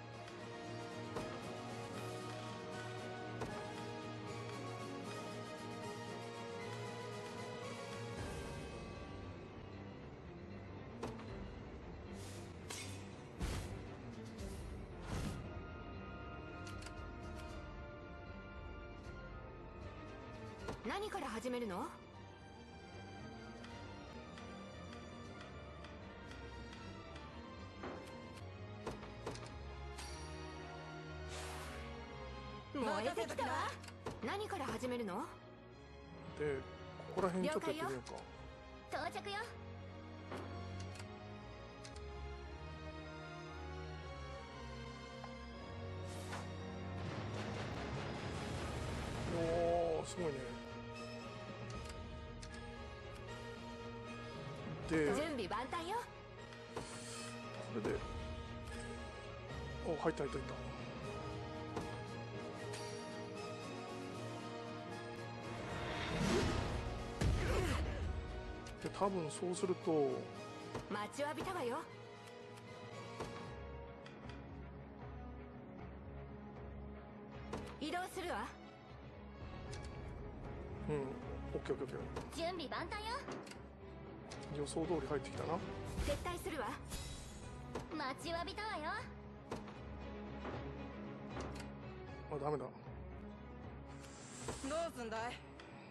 何から始めるの？ もう出てきたわ。 何から始めるの？ でここら辺ちょっとやってみようか。 到着よ。 おーすごいね。で準備万端よ。 これでお入った入った入った。で多分そうすると待ちわびたわよ。移動するわ。 うんオッケーオッケーオッケー。 準備万端よ。 予想通り入ってきたな。 撤退するわ。 待ちわびたわよ。 あダメだ。 どうすんだい。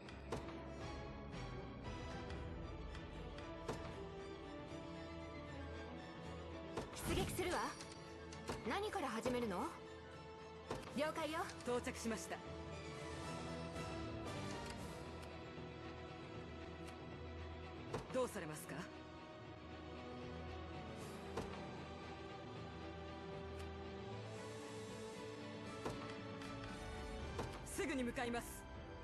出撃するわ。何から始めるの？了解よ。 到着しました。どうされますか？すぐに向かいます。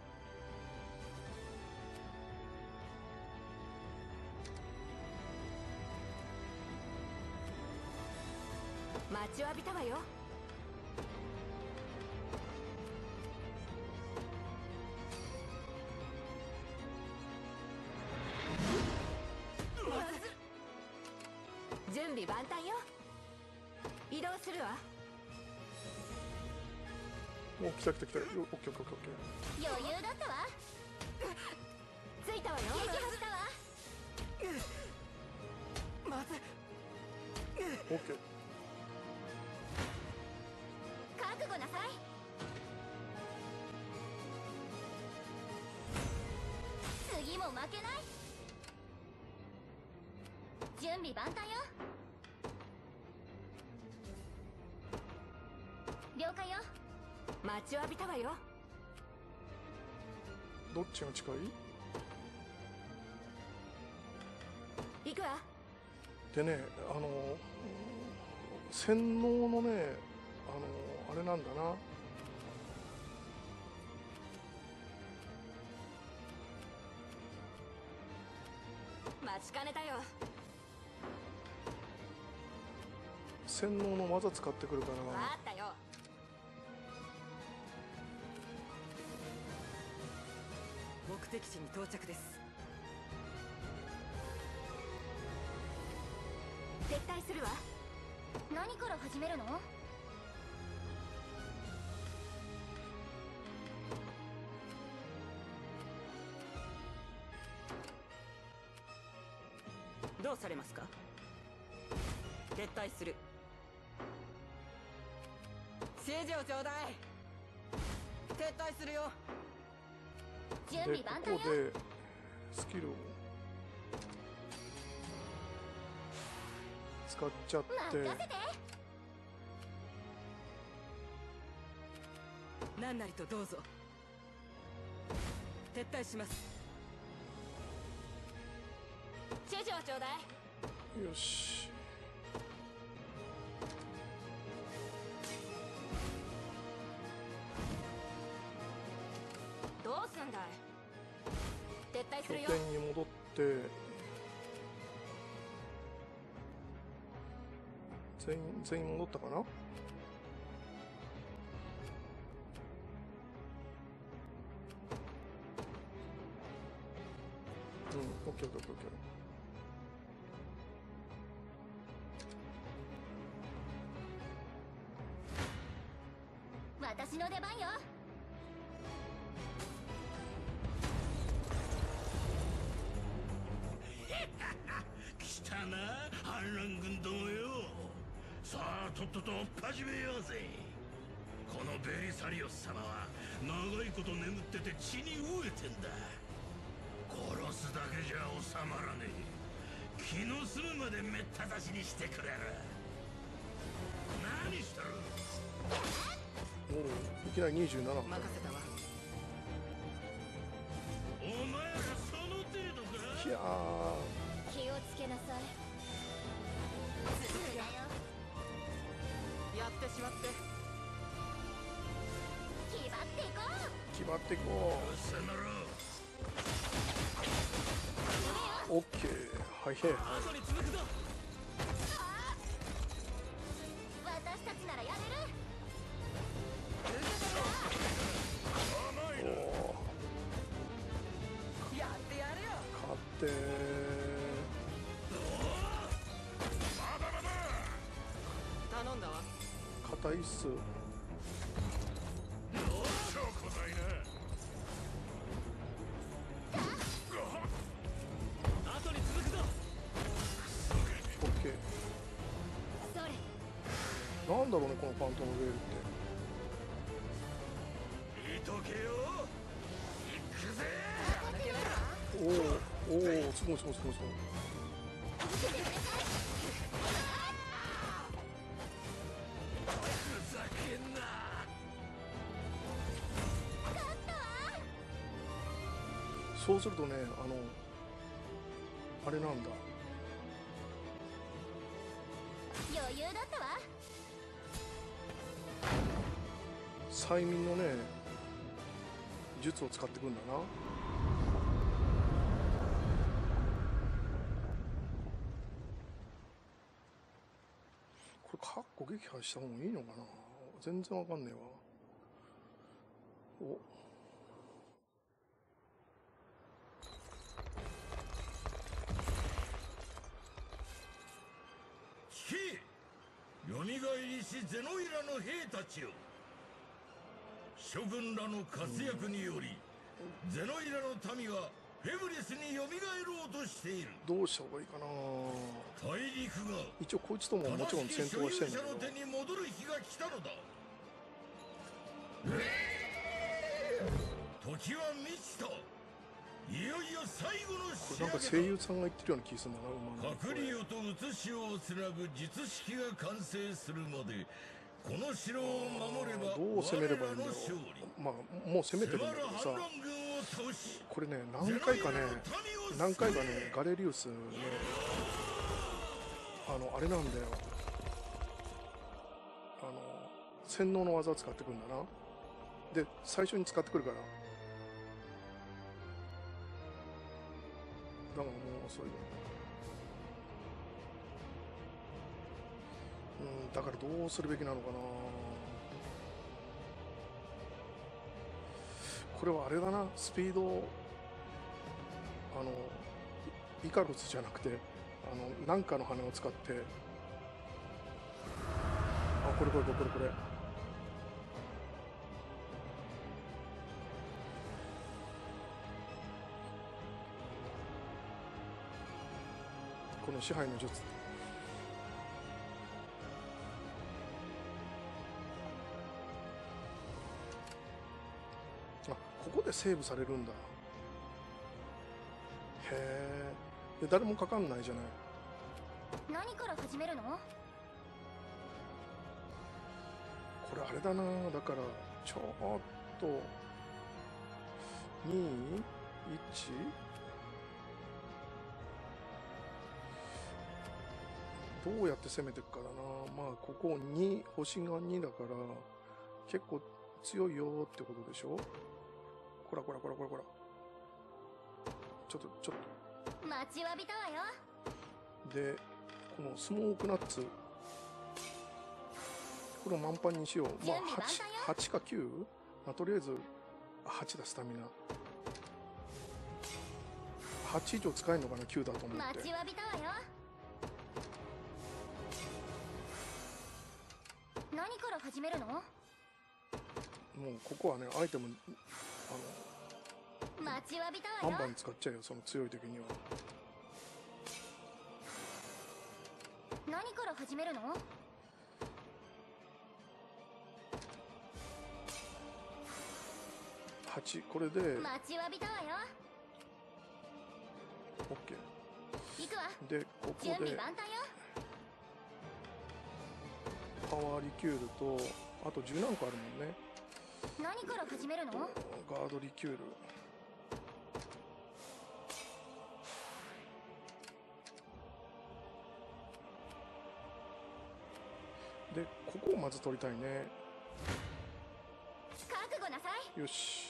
待ちわびたわよ。準備万端よ。移動するわ。 お来た来た来た。オッケーオッケーオッケーオッケ余裕だったわ。 着いたわよ。 撃破したわ。 まずーオッケー。 覚悟なさい。次も負けない。準備万端よ。了解よ。 待ちわびたわよ。 どっちが近い？ 行くわ。 でね洗脳のねあれなんだな。 待ちかねたよ。 洗脳の技使ってくるからわかったよ。 目的地に到着です。 撤退するわ。 何から始めるの？ どうされますか？撤退する。 指示をちょうだい。撤退するよ。 準でこ備万端よ。 こでスキルを使っちゃって任せて。 何なりとどうぞ。撤退します。 チェジョちょうだい。 よし。 どうすんだい。撤退す拠るよ。 点に戻って全員戻ったかな。うん、オッケーオッケーオッケーオッケ私の出番よ。 来たな反乱軍どもよ。さあとっとと追っ始めようぜ。このベリサリオス様は長いこと眠ってて血に飢えてんだ。殺すだけじゃ収まらねえ。気の済むまでめった刺しにしてくれる。何してる。 ー。おお、いきなり27分。 任せたわ。 お前らその程度か。 いや気をつけなさい。すぐだよ。 やってしまって。 気張っていこう。 ー、決まっていこせめろ。 う。オッケー。はいへい。 後に続くぞ。 私たちならやれる。 おお、 やってやるよ。 勝って頼んだわ。 硬いっす。 後に続くぞ。 オッケー。 それ。 なんだろうね、このファントムウェールって。 いとけよ。行くぜ。 おお、おお、すごいすごいすごいすごい。 ふざけんな。 そうするとね、あれなんだ。 余裕だったわ。 催眠のね、術を使ってくんだな。これカッコ撃破した方がいいのかな。全然わかんねえわ。お、 聞け。よみがえりしゼノイラの兵たちよ。諸軍らの活躍により、ゼノイラの民がフェブリスによみがえろうとしている。 どうした方がいいかな。 大陸が一応こいつとももちろん戦闘はしてんだけど。 正しき所有者の手に戻る日が来たのだ。時は満ちた。いよいよ最後のこ仕れなんか声上げだ。 優さんが言ってるような気するんだな、馬の白竜と写しをつなぐ術式が完成するまでこの城を守ればどう攻めればいいんだろ我らの勝利。 う。まあもう攻めてるんだけどさ、 反乱軍を倒しこれね、何回かねガレリウスね、あれなんだよ、洗脳の技を使ってくるんだな。で最初に使ってくるから、だからもうそういうだからどうするべきなのかな。これはあれだな、スピード、イカロスじゃなくてなんかの羽を使って、これこの支配の術。ここでセーブされるんだ。へえ。で誰もかかんないじゃない。 何から始めるの？ これあれだな、だからちょっと2、1、どうやって攻めていくかだな。まあここ2、星が2だから結構強いよってことでしょ。こらこらこらこらこら、ちょっと待ちわびたわよ。 で、このスモークナッツこれを満帆にしよう。まあ準備万端よ。 8か 9？ まあ、とりあえず8だ。スタミナ8以上使えるのかな、9だと思って。 待ちわびたわよ。何から始めるの？ もうここはね、アイテム待ちわびたわよ。 バンバン使っちゃうよ、その強い時には。 何から始めるの？ 8、これで待ちわびたわよ。 OK 行くわ。 で、ここ準備で万端よ。 パワーリキュールと、あと10何個あるもんね。 何から始めるの？ ガードリキュールで、ここをまず取りたいね。 覚悟なさい。 よし、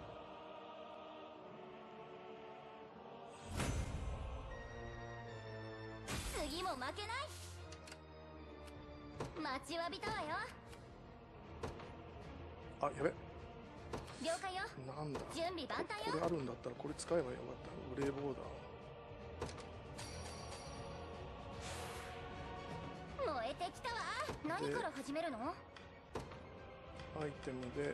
次も負けない。待ちわびたわよ。 あ、やべ、 了解よ。 なんだ、 準備万端これよ。 あるんだったらこれ使えばよかった。グレーボーダー燃えてきたわ。何から始めるの？ アイテムで、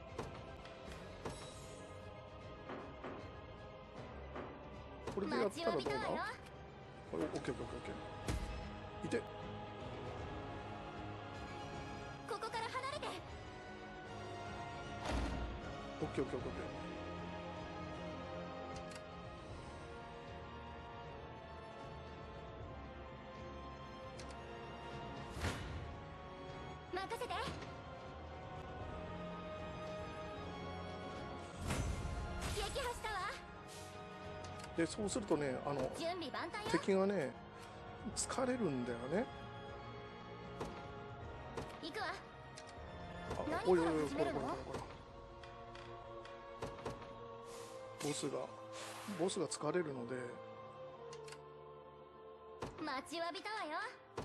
これでやっ待ちたらどうだ。 わびたわよ。 これ OKOKOK いて、 ここから離れて。 OKOKOK 任せて。撃破したわ。 で、そうするとね、 準備万端よ。 敵がね疲れるんだよね。 行くわ。 あ、 何おいおいおい、 から始めるの？ これボスが疲れるので、 待ちわびたわよ。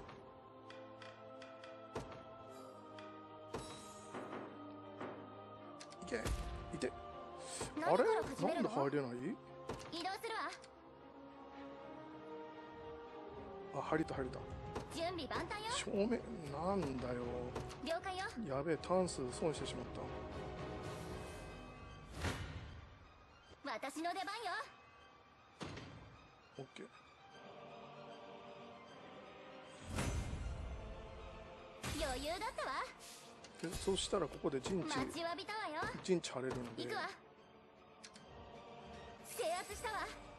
いけ、いて。あれ、 何から始めなんでるの？ 入れない？ 移動するわ。 あ、入れた入れた。 準備万端よ。 正面なんだよ。 了解よ。 やべえ、ターン数損してしまった。 私の出番よ。 オッケー。 余裕だったわ。 で、そしたらここで陣地待ちわびたわよ。 張れるので行くわ。制圧したわ。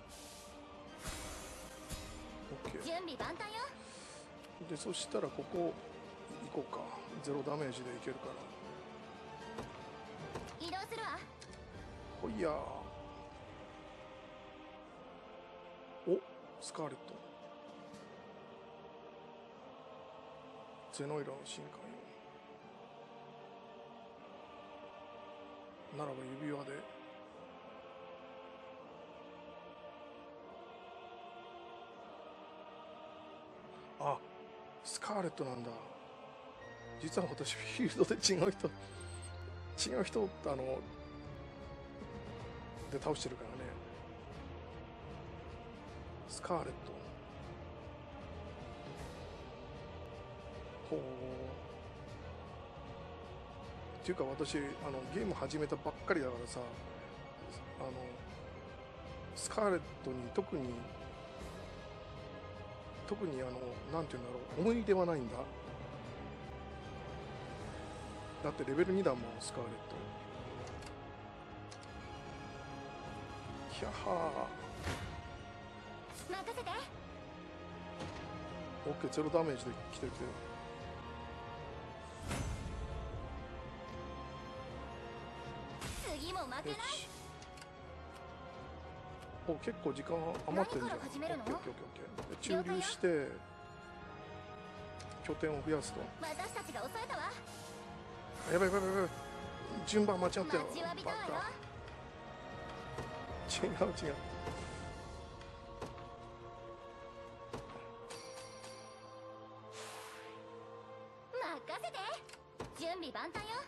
オッケー準備万端よ。 で、そしたらここ行こうか。ゼロダメージでいけるから。 移動するわ。 ほいやー。お、スカーレット。ゼノイラの進化よ。ならば指輪で。あ、スカーレットなんだ。実は私フィールドで違う人で倒してるからね。スカーレット。ほう。っていうか私ゲーム始めたばっかりだからさ、スカーレットに特になんていうんだろう、思い出はないんだ。だってレベル2だもん、スカーレット。ひゃは任せて。 オッケー、ゼロダメージで来てる来てる。 次も負けない。 お、結構時間余ってるじゃん。オッケーオッケーオッケーオッケー。駐留して拠点を増やすと。 私たちが抑えたわ。 やばいやばいやばいやばい。順番間違ってる。 待ちわびたわよ。 違う違う。 任せて。準備万端よ。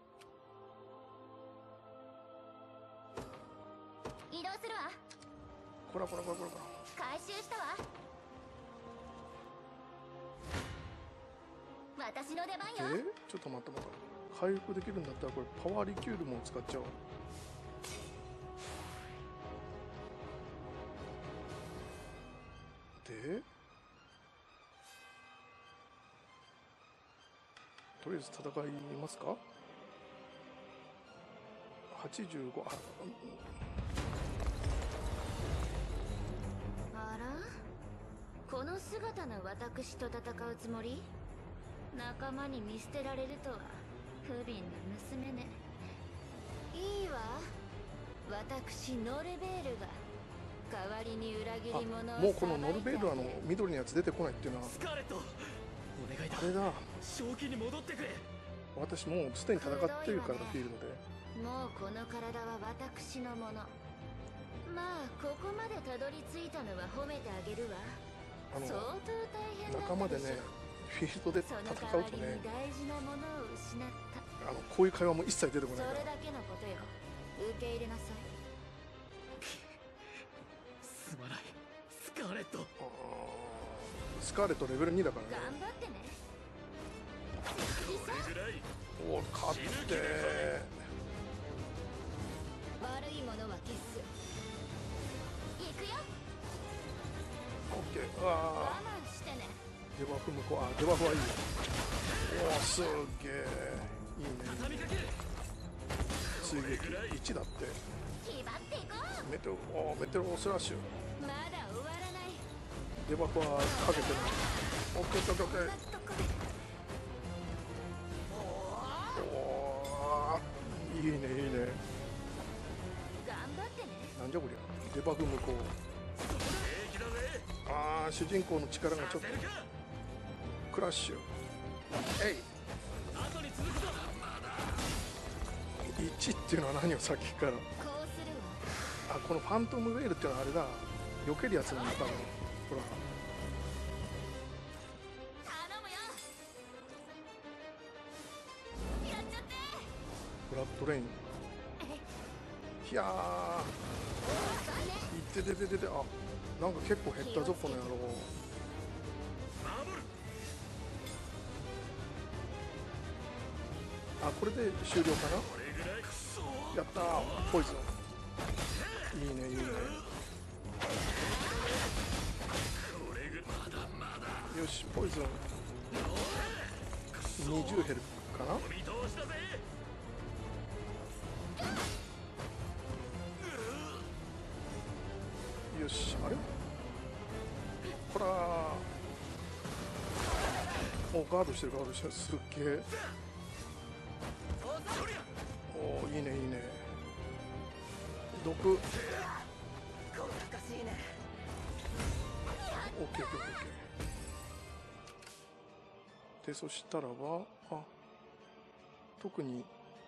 移動するわ。 こらこらこらこらこら。 回収したわ。私の出番よ。 ちょっと待って待って。回復できるんだったらこれパワーリキュールも使っちゃおう。でとりあえず戦いますか。85。 あら、この姿の私と戦うつもり？仲間に見捨てられるとは不憫な娘ね。いいわ、私ノルベールが代わりに裏切り者を。 もうこのノルベールは緑のやつ出てこないっていうのはスカーレット、お願いだ。 あれだ。 正気に戻ってくれ。 私もうすでに戦ってるからフィールドで。 もうこの体は私のもの。まあここまでたどり着いたのは褒めてあげるわ。相当大変だったでしょ。 仲間でねフィールドで戦うとね、 大事なものを失った。 こういう会話も一切出てこないから。 それだけのことよ。受け入れなさい。 すまないスカーレット。 スカーレットレベル2だからね。 頑張ってね。 おお、勝って悪いものは消す。行くよ。 オッケー。 我慢してね。 デバフ向こう。デバフはいいよ。おお、すっげえいいね。追撃1だって。 気張っていこう。 メテロスラッシュ。 まだ終わらない。 デバフはかけてない。オッケーオッケーオッケー。おー、いいねいいね。 頑張ってね。 なんじゃこりゃ。デバフ向こう。主人公の力がちょっとクラッシュ。えい。1っていうのは何をさっきから。 こうするわ。 このファントムウェールっていうのはあれだ。避けるやつなんだ多分。ほら。 頼むよ。やっちゃって。 ブラッドレイン。いやー。いっててててて。なんか結構減ったぞこの野郎。これで終了かな。やったー。ポイズン。いいねいいね。よし、ポイズン20減るかな。よし、あれこらー。ガードしてるすっげえ。おー、いいねいいね。毒。オッケーオッケーオッケー。でそしたらば特に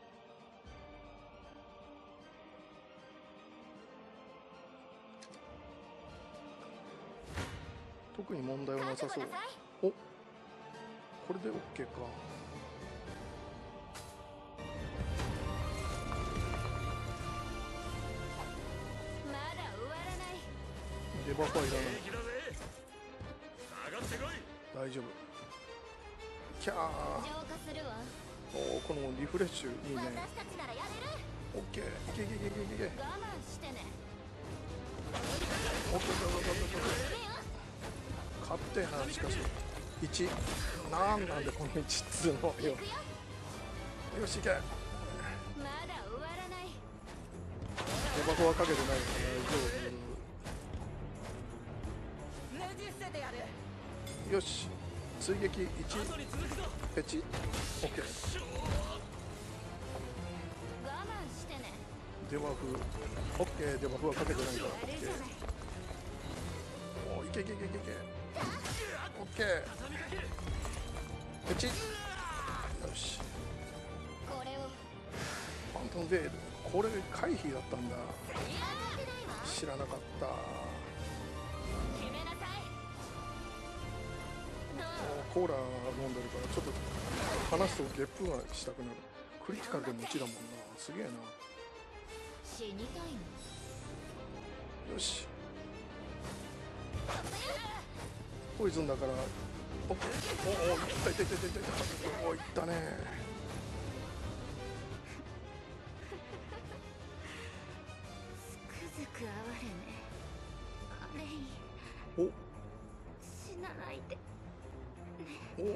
問題はなさそう。お、これで OK か。 まだ終わらない。 デバフはいらない。大丈夫。キャー。 浄化するわ。 おお、このリフレッシュいいね。 私たちならやれる。 オッケー。いけいけいけいけいけ。 我慢してね。 オッケー。勝ってえな。しかし1なんでこの1っつうのよ。よし、いけ。 まだ終わらない。 デバフはかけてないよ。大丈ねじ伏せてやる。 よし、追撃1ペチ OK。 我慢してね。 デバフ OK。 デバフはかけてないから OK。 おー、いけいけいけいけいけ OK。 ペチ。よし、 これをファントムベール、これ回避だったんだ。 当てないわ。 知らなかった。 決めなさい。どう？ コーラ飲んでるからちょっと話すとゲップがしたくなる。クリティカルでもちだもんな。すげえな。 死にたいの？ よし、ポイズンだから OK。 おお、いったいったいったいったいった。おお、いったね。 つくづく哀れね。レイ、 お死なないで。 お、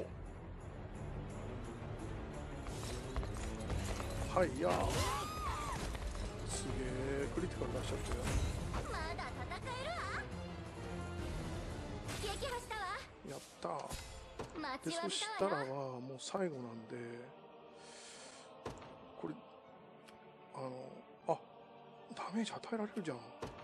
はいやー、すげえクリティカル出しちゃってる。 まだ戦えるわ。撃破したわ。 やったー。で待ちわびそしたたわよ。 らはもう最後なんで、これあ、ダメージ与えられるじゃん。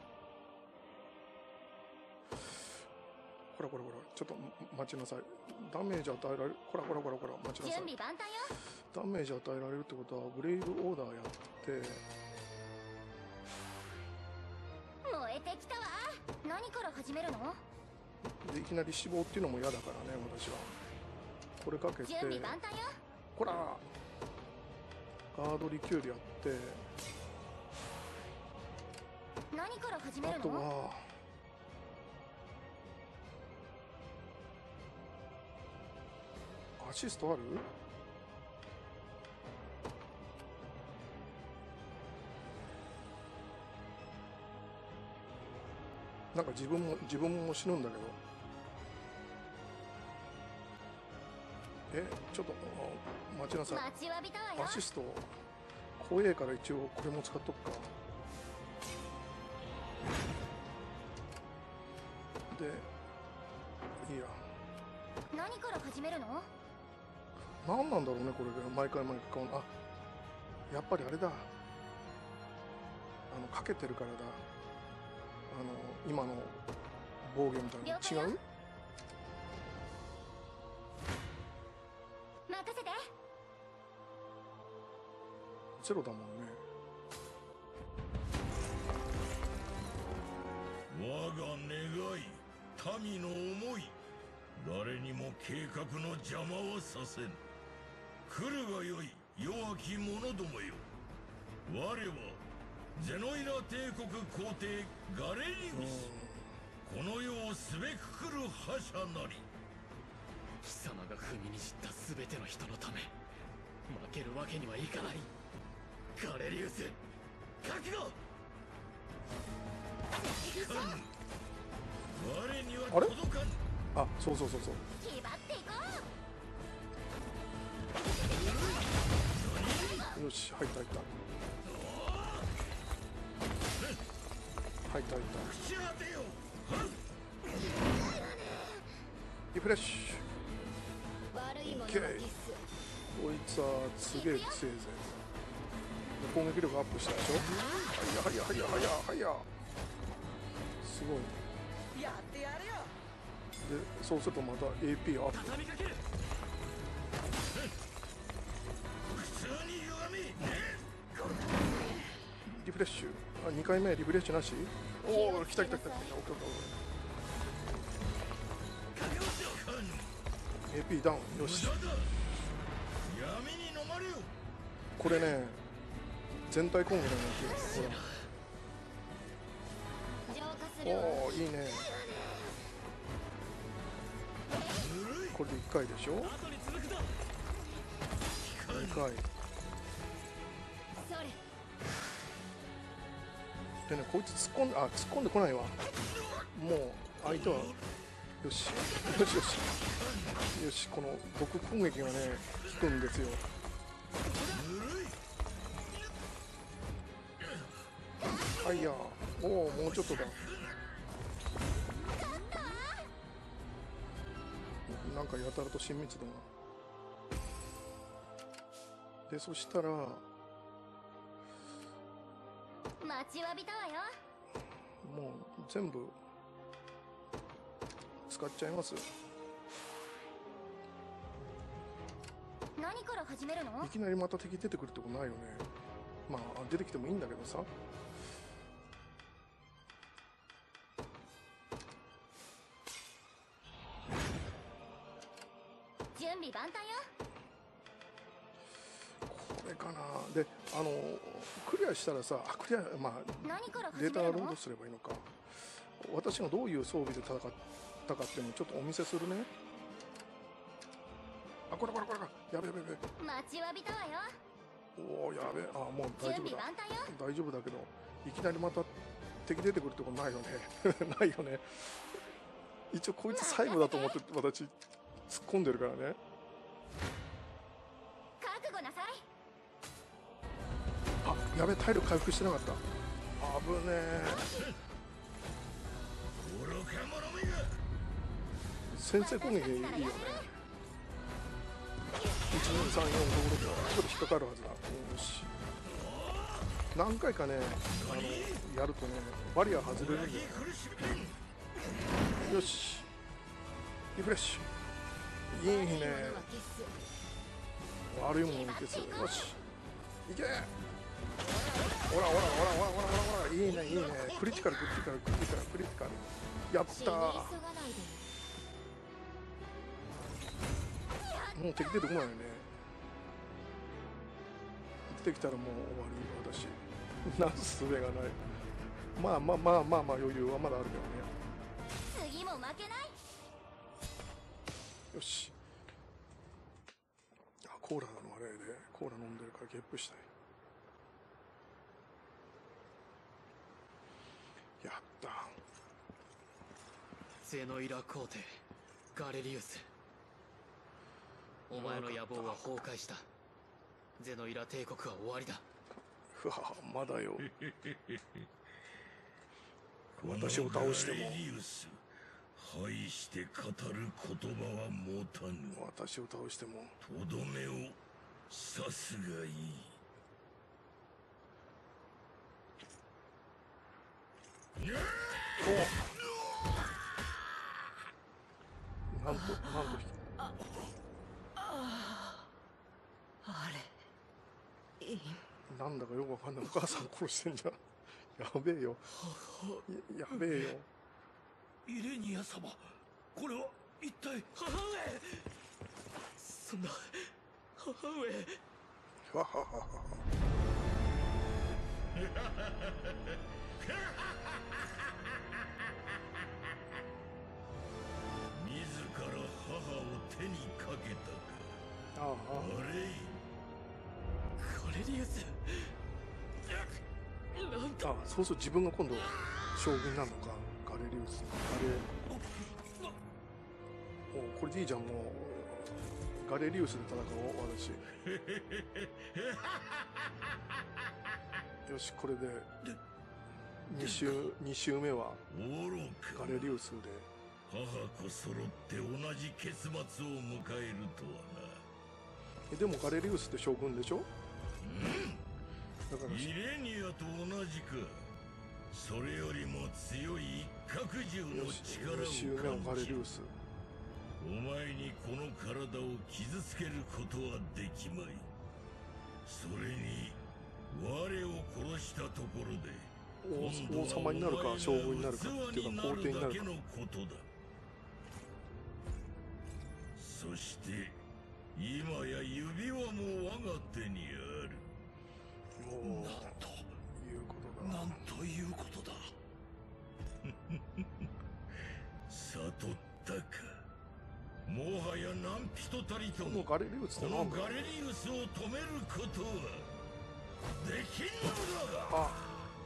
こらこらこら、ちょっと待ちなさい。ダメージ与えられる。こらこらこらこら、待ちなさい。 準備万端よ。 ダメージ与えられるってことはブレイブオーダーやって、 燃えてきたわ。何から始めるの？ でいきなり死亡っていうのも嫌だからね、私は。これかけて、 準備万端よ。 こらガードリキュールやって、 何から始めあるの？ とはアシストある？なんか自分も死ぬんだけど、ちょっと待ちなさい。 待ちわびたわよ。 アシスト怖えから一応これも使っとくか。でいいや。 何から始めるの？ 何なんだろうねこれで毎回毎回。あ、やっぱりあれだ、かけてるからだ。今の防御みたいなの違う？ 任せて。 ゼロだもんね。 我が願い、民の思い、誰にも計画の邪魔はさせん。来るがよい、弱き者どもよ。我はゼノイラ帝国皇帝ガレリウス、この世をすべくくる覇者なり。 貴様が踏みにじった全ての人のため負けるわけにはいかない。ガレリウス、覚悟。 我にはあれ？ 届かん。 あ、そうそうそうそう。 気張っていこよし、入った入った入った入った。 口当てよ。 リフレッシ悪いものは OK。 必須。 ュ。こいつはすげえ強いぜ。攻撃力アップしたでしょ。はいやはいやはいやはいやはいや。すごい。 やってやるよ。 でそうするとまた AP アップ。 畳みかける。 普通に歪み。 リフレッシュ。あ、2回目リフレッシュなし。おお、来た来た来た来た。オッケーオッケー。AP ダウン。よし。 無駄だ。闇に飲まれよ。 これね、全体攻撃なんですよ。 浄化すほら。 るわ。 おお、いいね。これで1回でしょ。 後に続くぞ。 2回それ。 でね、こいつ突っ込んでこないわ。もう相手はよしよしよしよし、この毒攻撃がね効くんですよ。はいや、おお、もうちょっとだ。 なんかやたらと親密度が。で、そしたら、 待ちわびたわよ。 もう全部使っちゃいます。 何から始めるの？ いきなりまた敵出てくるとこないよね。まあ出てきてもいいんだけどさ。 準備万端よ。 これかな。で、クリアしたらさ、クリア、まあ何からデータ始めるの？ ロードすればいいのか。私がどういう装備で戦ったかっていうのをちょっとお見せするね。あ、これ、やべやべ。 待ちわびたわよ。 おお、やべ。あ、もう大丈夫だ。 準備万端よ。 大丈夫だけど、いきなりまた敵出てくるとこないよね。ないよね。一応こいつ最後だと思って私突っ込んでるからね。 覚悟なさい。 あ、やべ、体力回復してなかった。危ねえ。 愚か者めが。 先制攻撃いいよね。1、2、3、4、5、6、ここで引っかかるはずだ。よし。何回かね、やるとね、バリア外れるんだよ。よし。リフレッシュ。いいね。悪いものに消す。よし。いけ。ほら。いいね。クリティカル。やったー。もう敵出てこないよね。出てきたらもう終わり、私。なすすべがない。まあ余裕はまだあるけどね。 次も負けない。 よし。コーラのあれで、コーラ飲んでるからゲップしたい。やった。 ゼノイラ皇帝ガレリウス、お前の野望は崩壊した。ゼノイラ帝国は終わりだ。 ふは、まだよ。私を倒しても。 愛して語る言葉は持たぬ。 私を倒しても。 とどめを刺すがいい。 なんとあれなんだかよくわかんない。お母さん殺してんじゃん。やべえよ。やべえよ。 イレニア様、これは一体。 母上、そんな母上。 はははは。 自ら母を手にかけたか。あれい。 ガレリウス。なんと。 あ、そうすると自分が今度将軍になるのか。ガレリウス。お、これでいいじゃん。もうガレリウスで戦おう、私。よし、これで2周目はガレリウスで。 母子揃って同じ結末を迎えるとはな。 でもガレリウスって将軍でしょ。だからイレニアと同じか。それよりも強い一角獣の力を 2周目はガレリウス。 お前にこの体を傷つけることはできまい。それに我を殺したところで王様になるか将軍になるかっていうか皇帝になるか。 そして今や指輪も我が手にある。 なんということだ。 悟ったか。もはや何人たりともガレリウスこのガレリウスを止めることはできんのだが。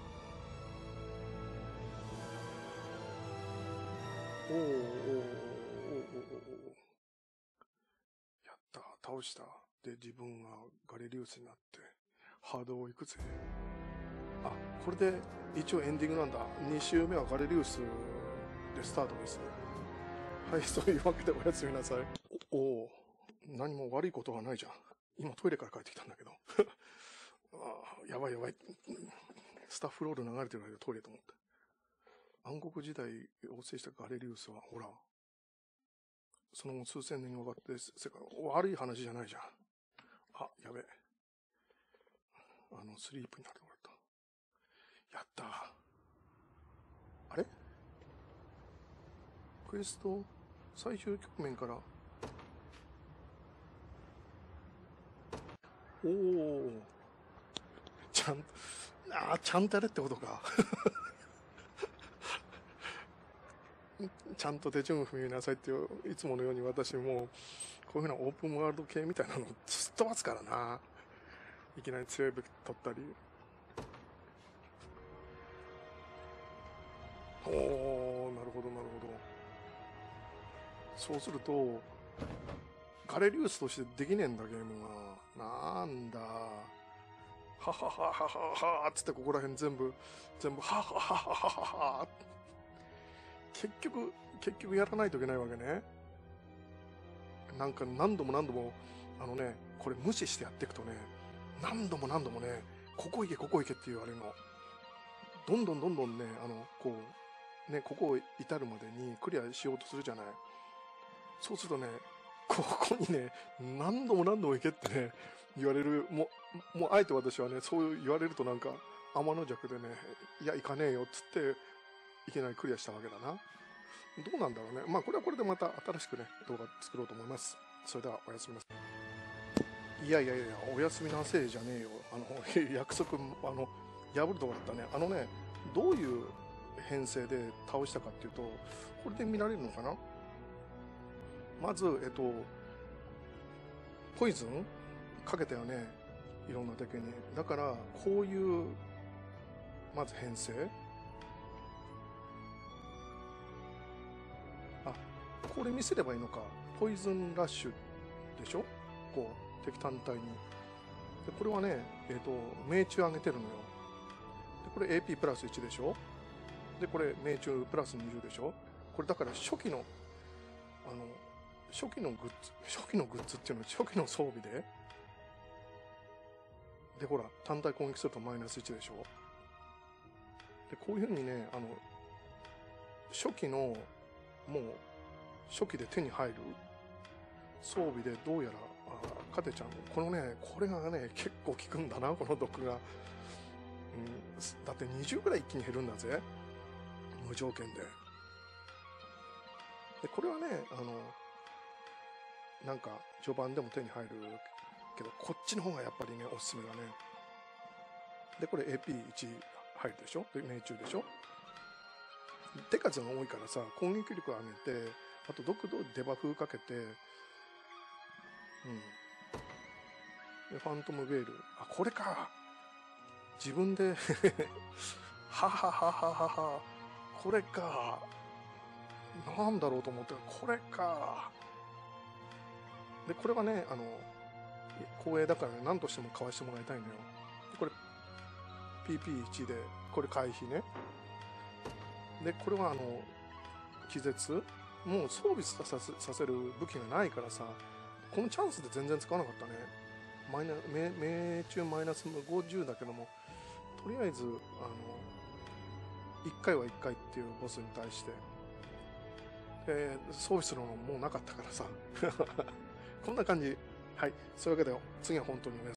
やった、倒した。で自分がガレリウスになってハードをいくぜ。あ、これで一応エンディングなんだ。2周目はガレリウスでスタートです。 はい、そういうわけでおやすみなさい。おお、何も悪いことはないじゃん。今トイレから帰ってきたんだけど。あ、やばいやばい。スタッフロール流れてる間トイレと思って。暗黒時代を制したガレリウスは、ほら、その後数千年にわたって悪い話じゃないじゃん。あ、やべえ。スリープになってもらった。やったー。あれクエスト最終局面から、おお、ちゃんとやれってことか。ちゃんと手順踏みなさいっていう、いつものように私も、こういうふうなオープンワールド系みたいなのすっ飛ばすからな。いきなり強い武器取ったり。おー、なるほど、なるほど。そうすると、ガレリウスとしてできねえんだ、ゲームが。なんだ。ははははははつってここら辺全部、はははははは結局やらないといけないわけね。なんか何度もこれ無視してやっていくとね、何度もね、ここ行けって言われるの。どんどんね、ここを至るまでにクリアしようとするじゃない。そうするとね、ここにね、何度も行けってね、言われる。もうあえて私はね、そう言われるとなんか、天の弱でね、いや、行かねえよっつって、いきなりクリアしたわけだな。どうなんだろうね。まあ、これはこれでまた新しくね、動画作ろうと思います。それでは、おやすみなさい。いや、おやすみなせいじゃねえよ。約束、破るとこだったね。どういう編成で倒したかっていうと、これで見られるのかな？まず、ポイズンかけたよね。いろんな敵に。だから、こういう、まず編成。あ、これ見せればいいのか。ポイズンラッシュでしょ？こう、敵単体に。で、これはね、命中上げてるのよ。で、これ AP プラス1でしょ？で、これ命中プラス20でしょ？これだから初期のグッズっていうのは初期の装備で、ほら、単体攻撃するとマイナス1でしょ？で、こういうふうにね、初期で手に入る装備でどうやら、勝てちゃうの。これがね、結構効くんだな、この毒が。だって20ぐらい一気に減るんだぜ。無条件で。で、これはね、なんか、序盤でも手に入るけど、こっちの方がやっぱりね、おすすめだね。で、これ AP1 入るでしょ？で、命中でしょ？手数が多いからさ、攻撃力上げて、あと毒デバフかけて、で、ファントムベール。あ、これか。自分ではははははは。これか。なんだろうと思って、これか。で、これはね、光栄だからね、何としても買わしてもらいたいのよ。これ、PP1 で、これ回避ね。で、これは気絶？もう装備させる武器がないからさ、このチャンスで全然使わなかったね。命中マイナス50だけども、とりあえず、1回は1回っていうボスに対して、装備するのももうなかったからさ。こんな感じ。はい。そういうわけで、次は本当にね、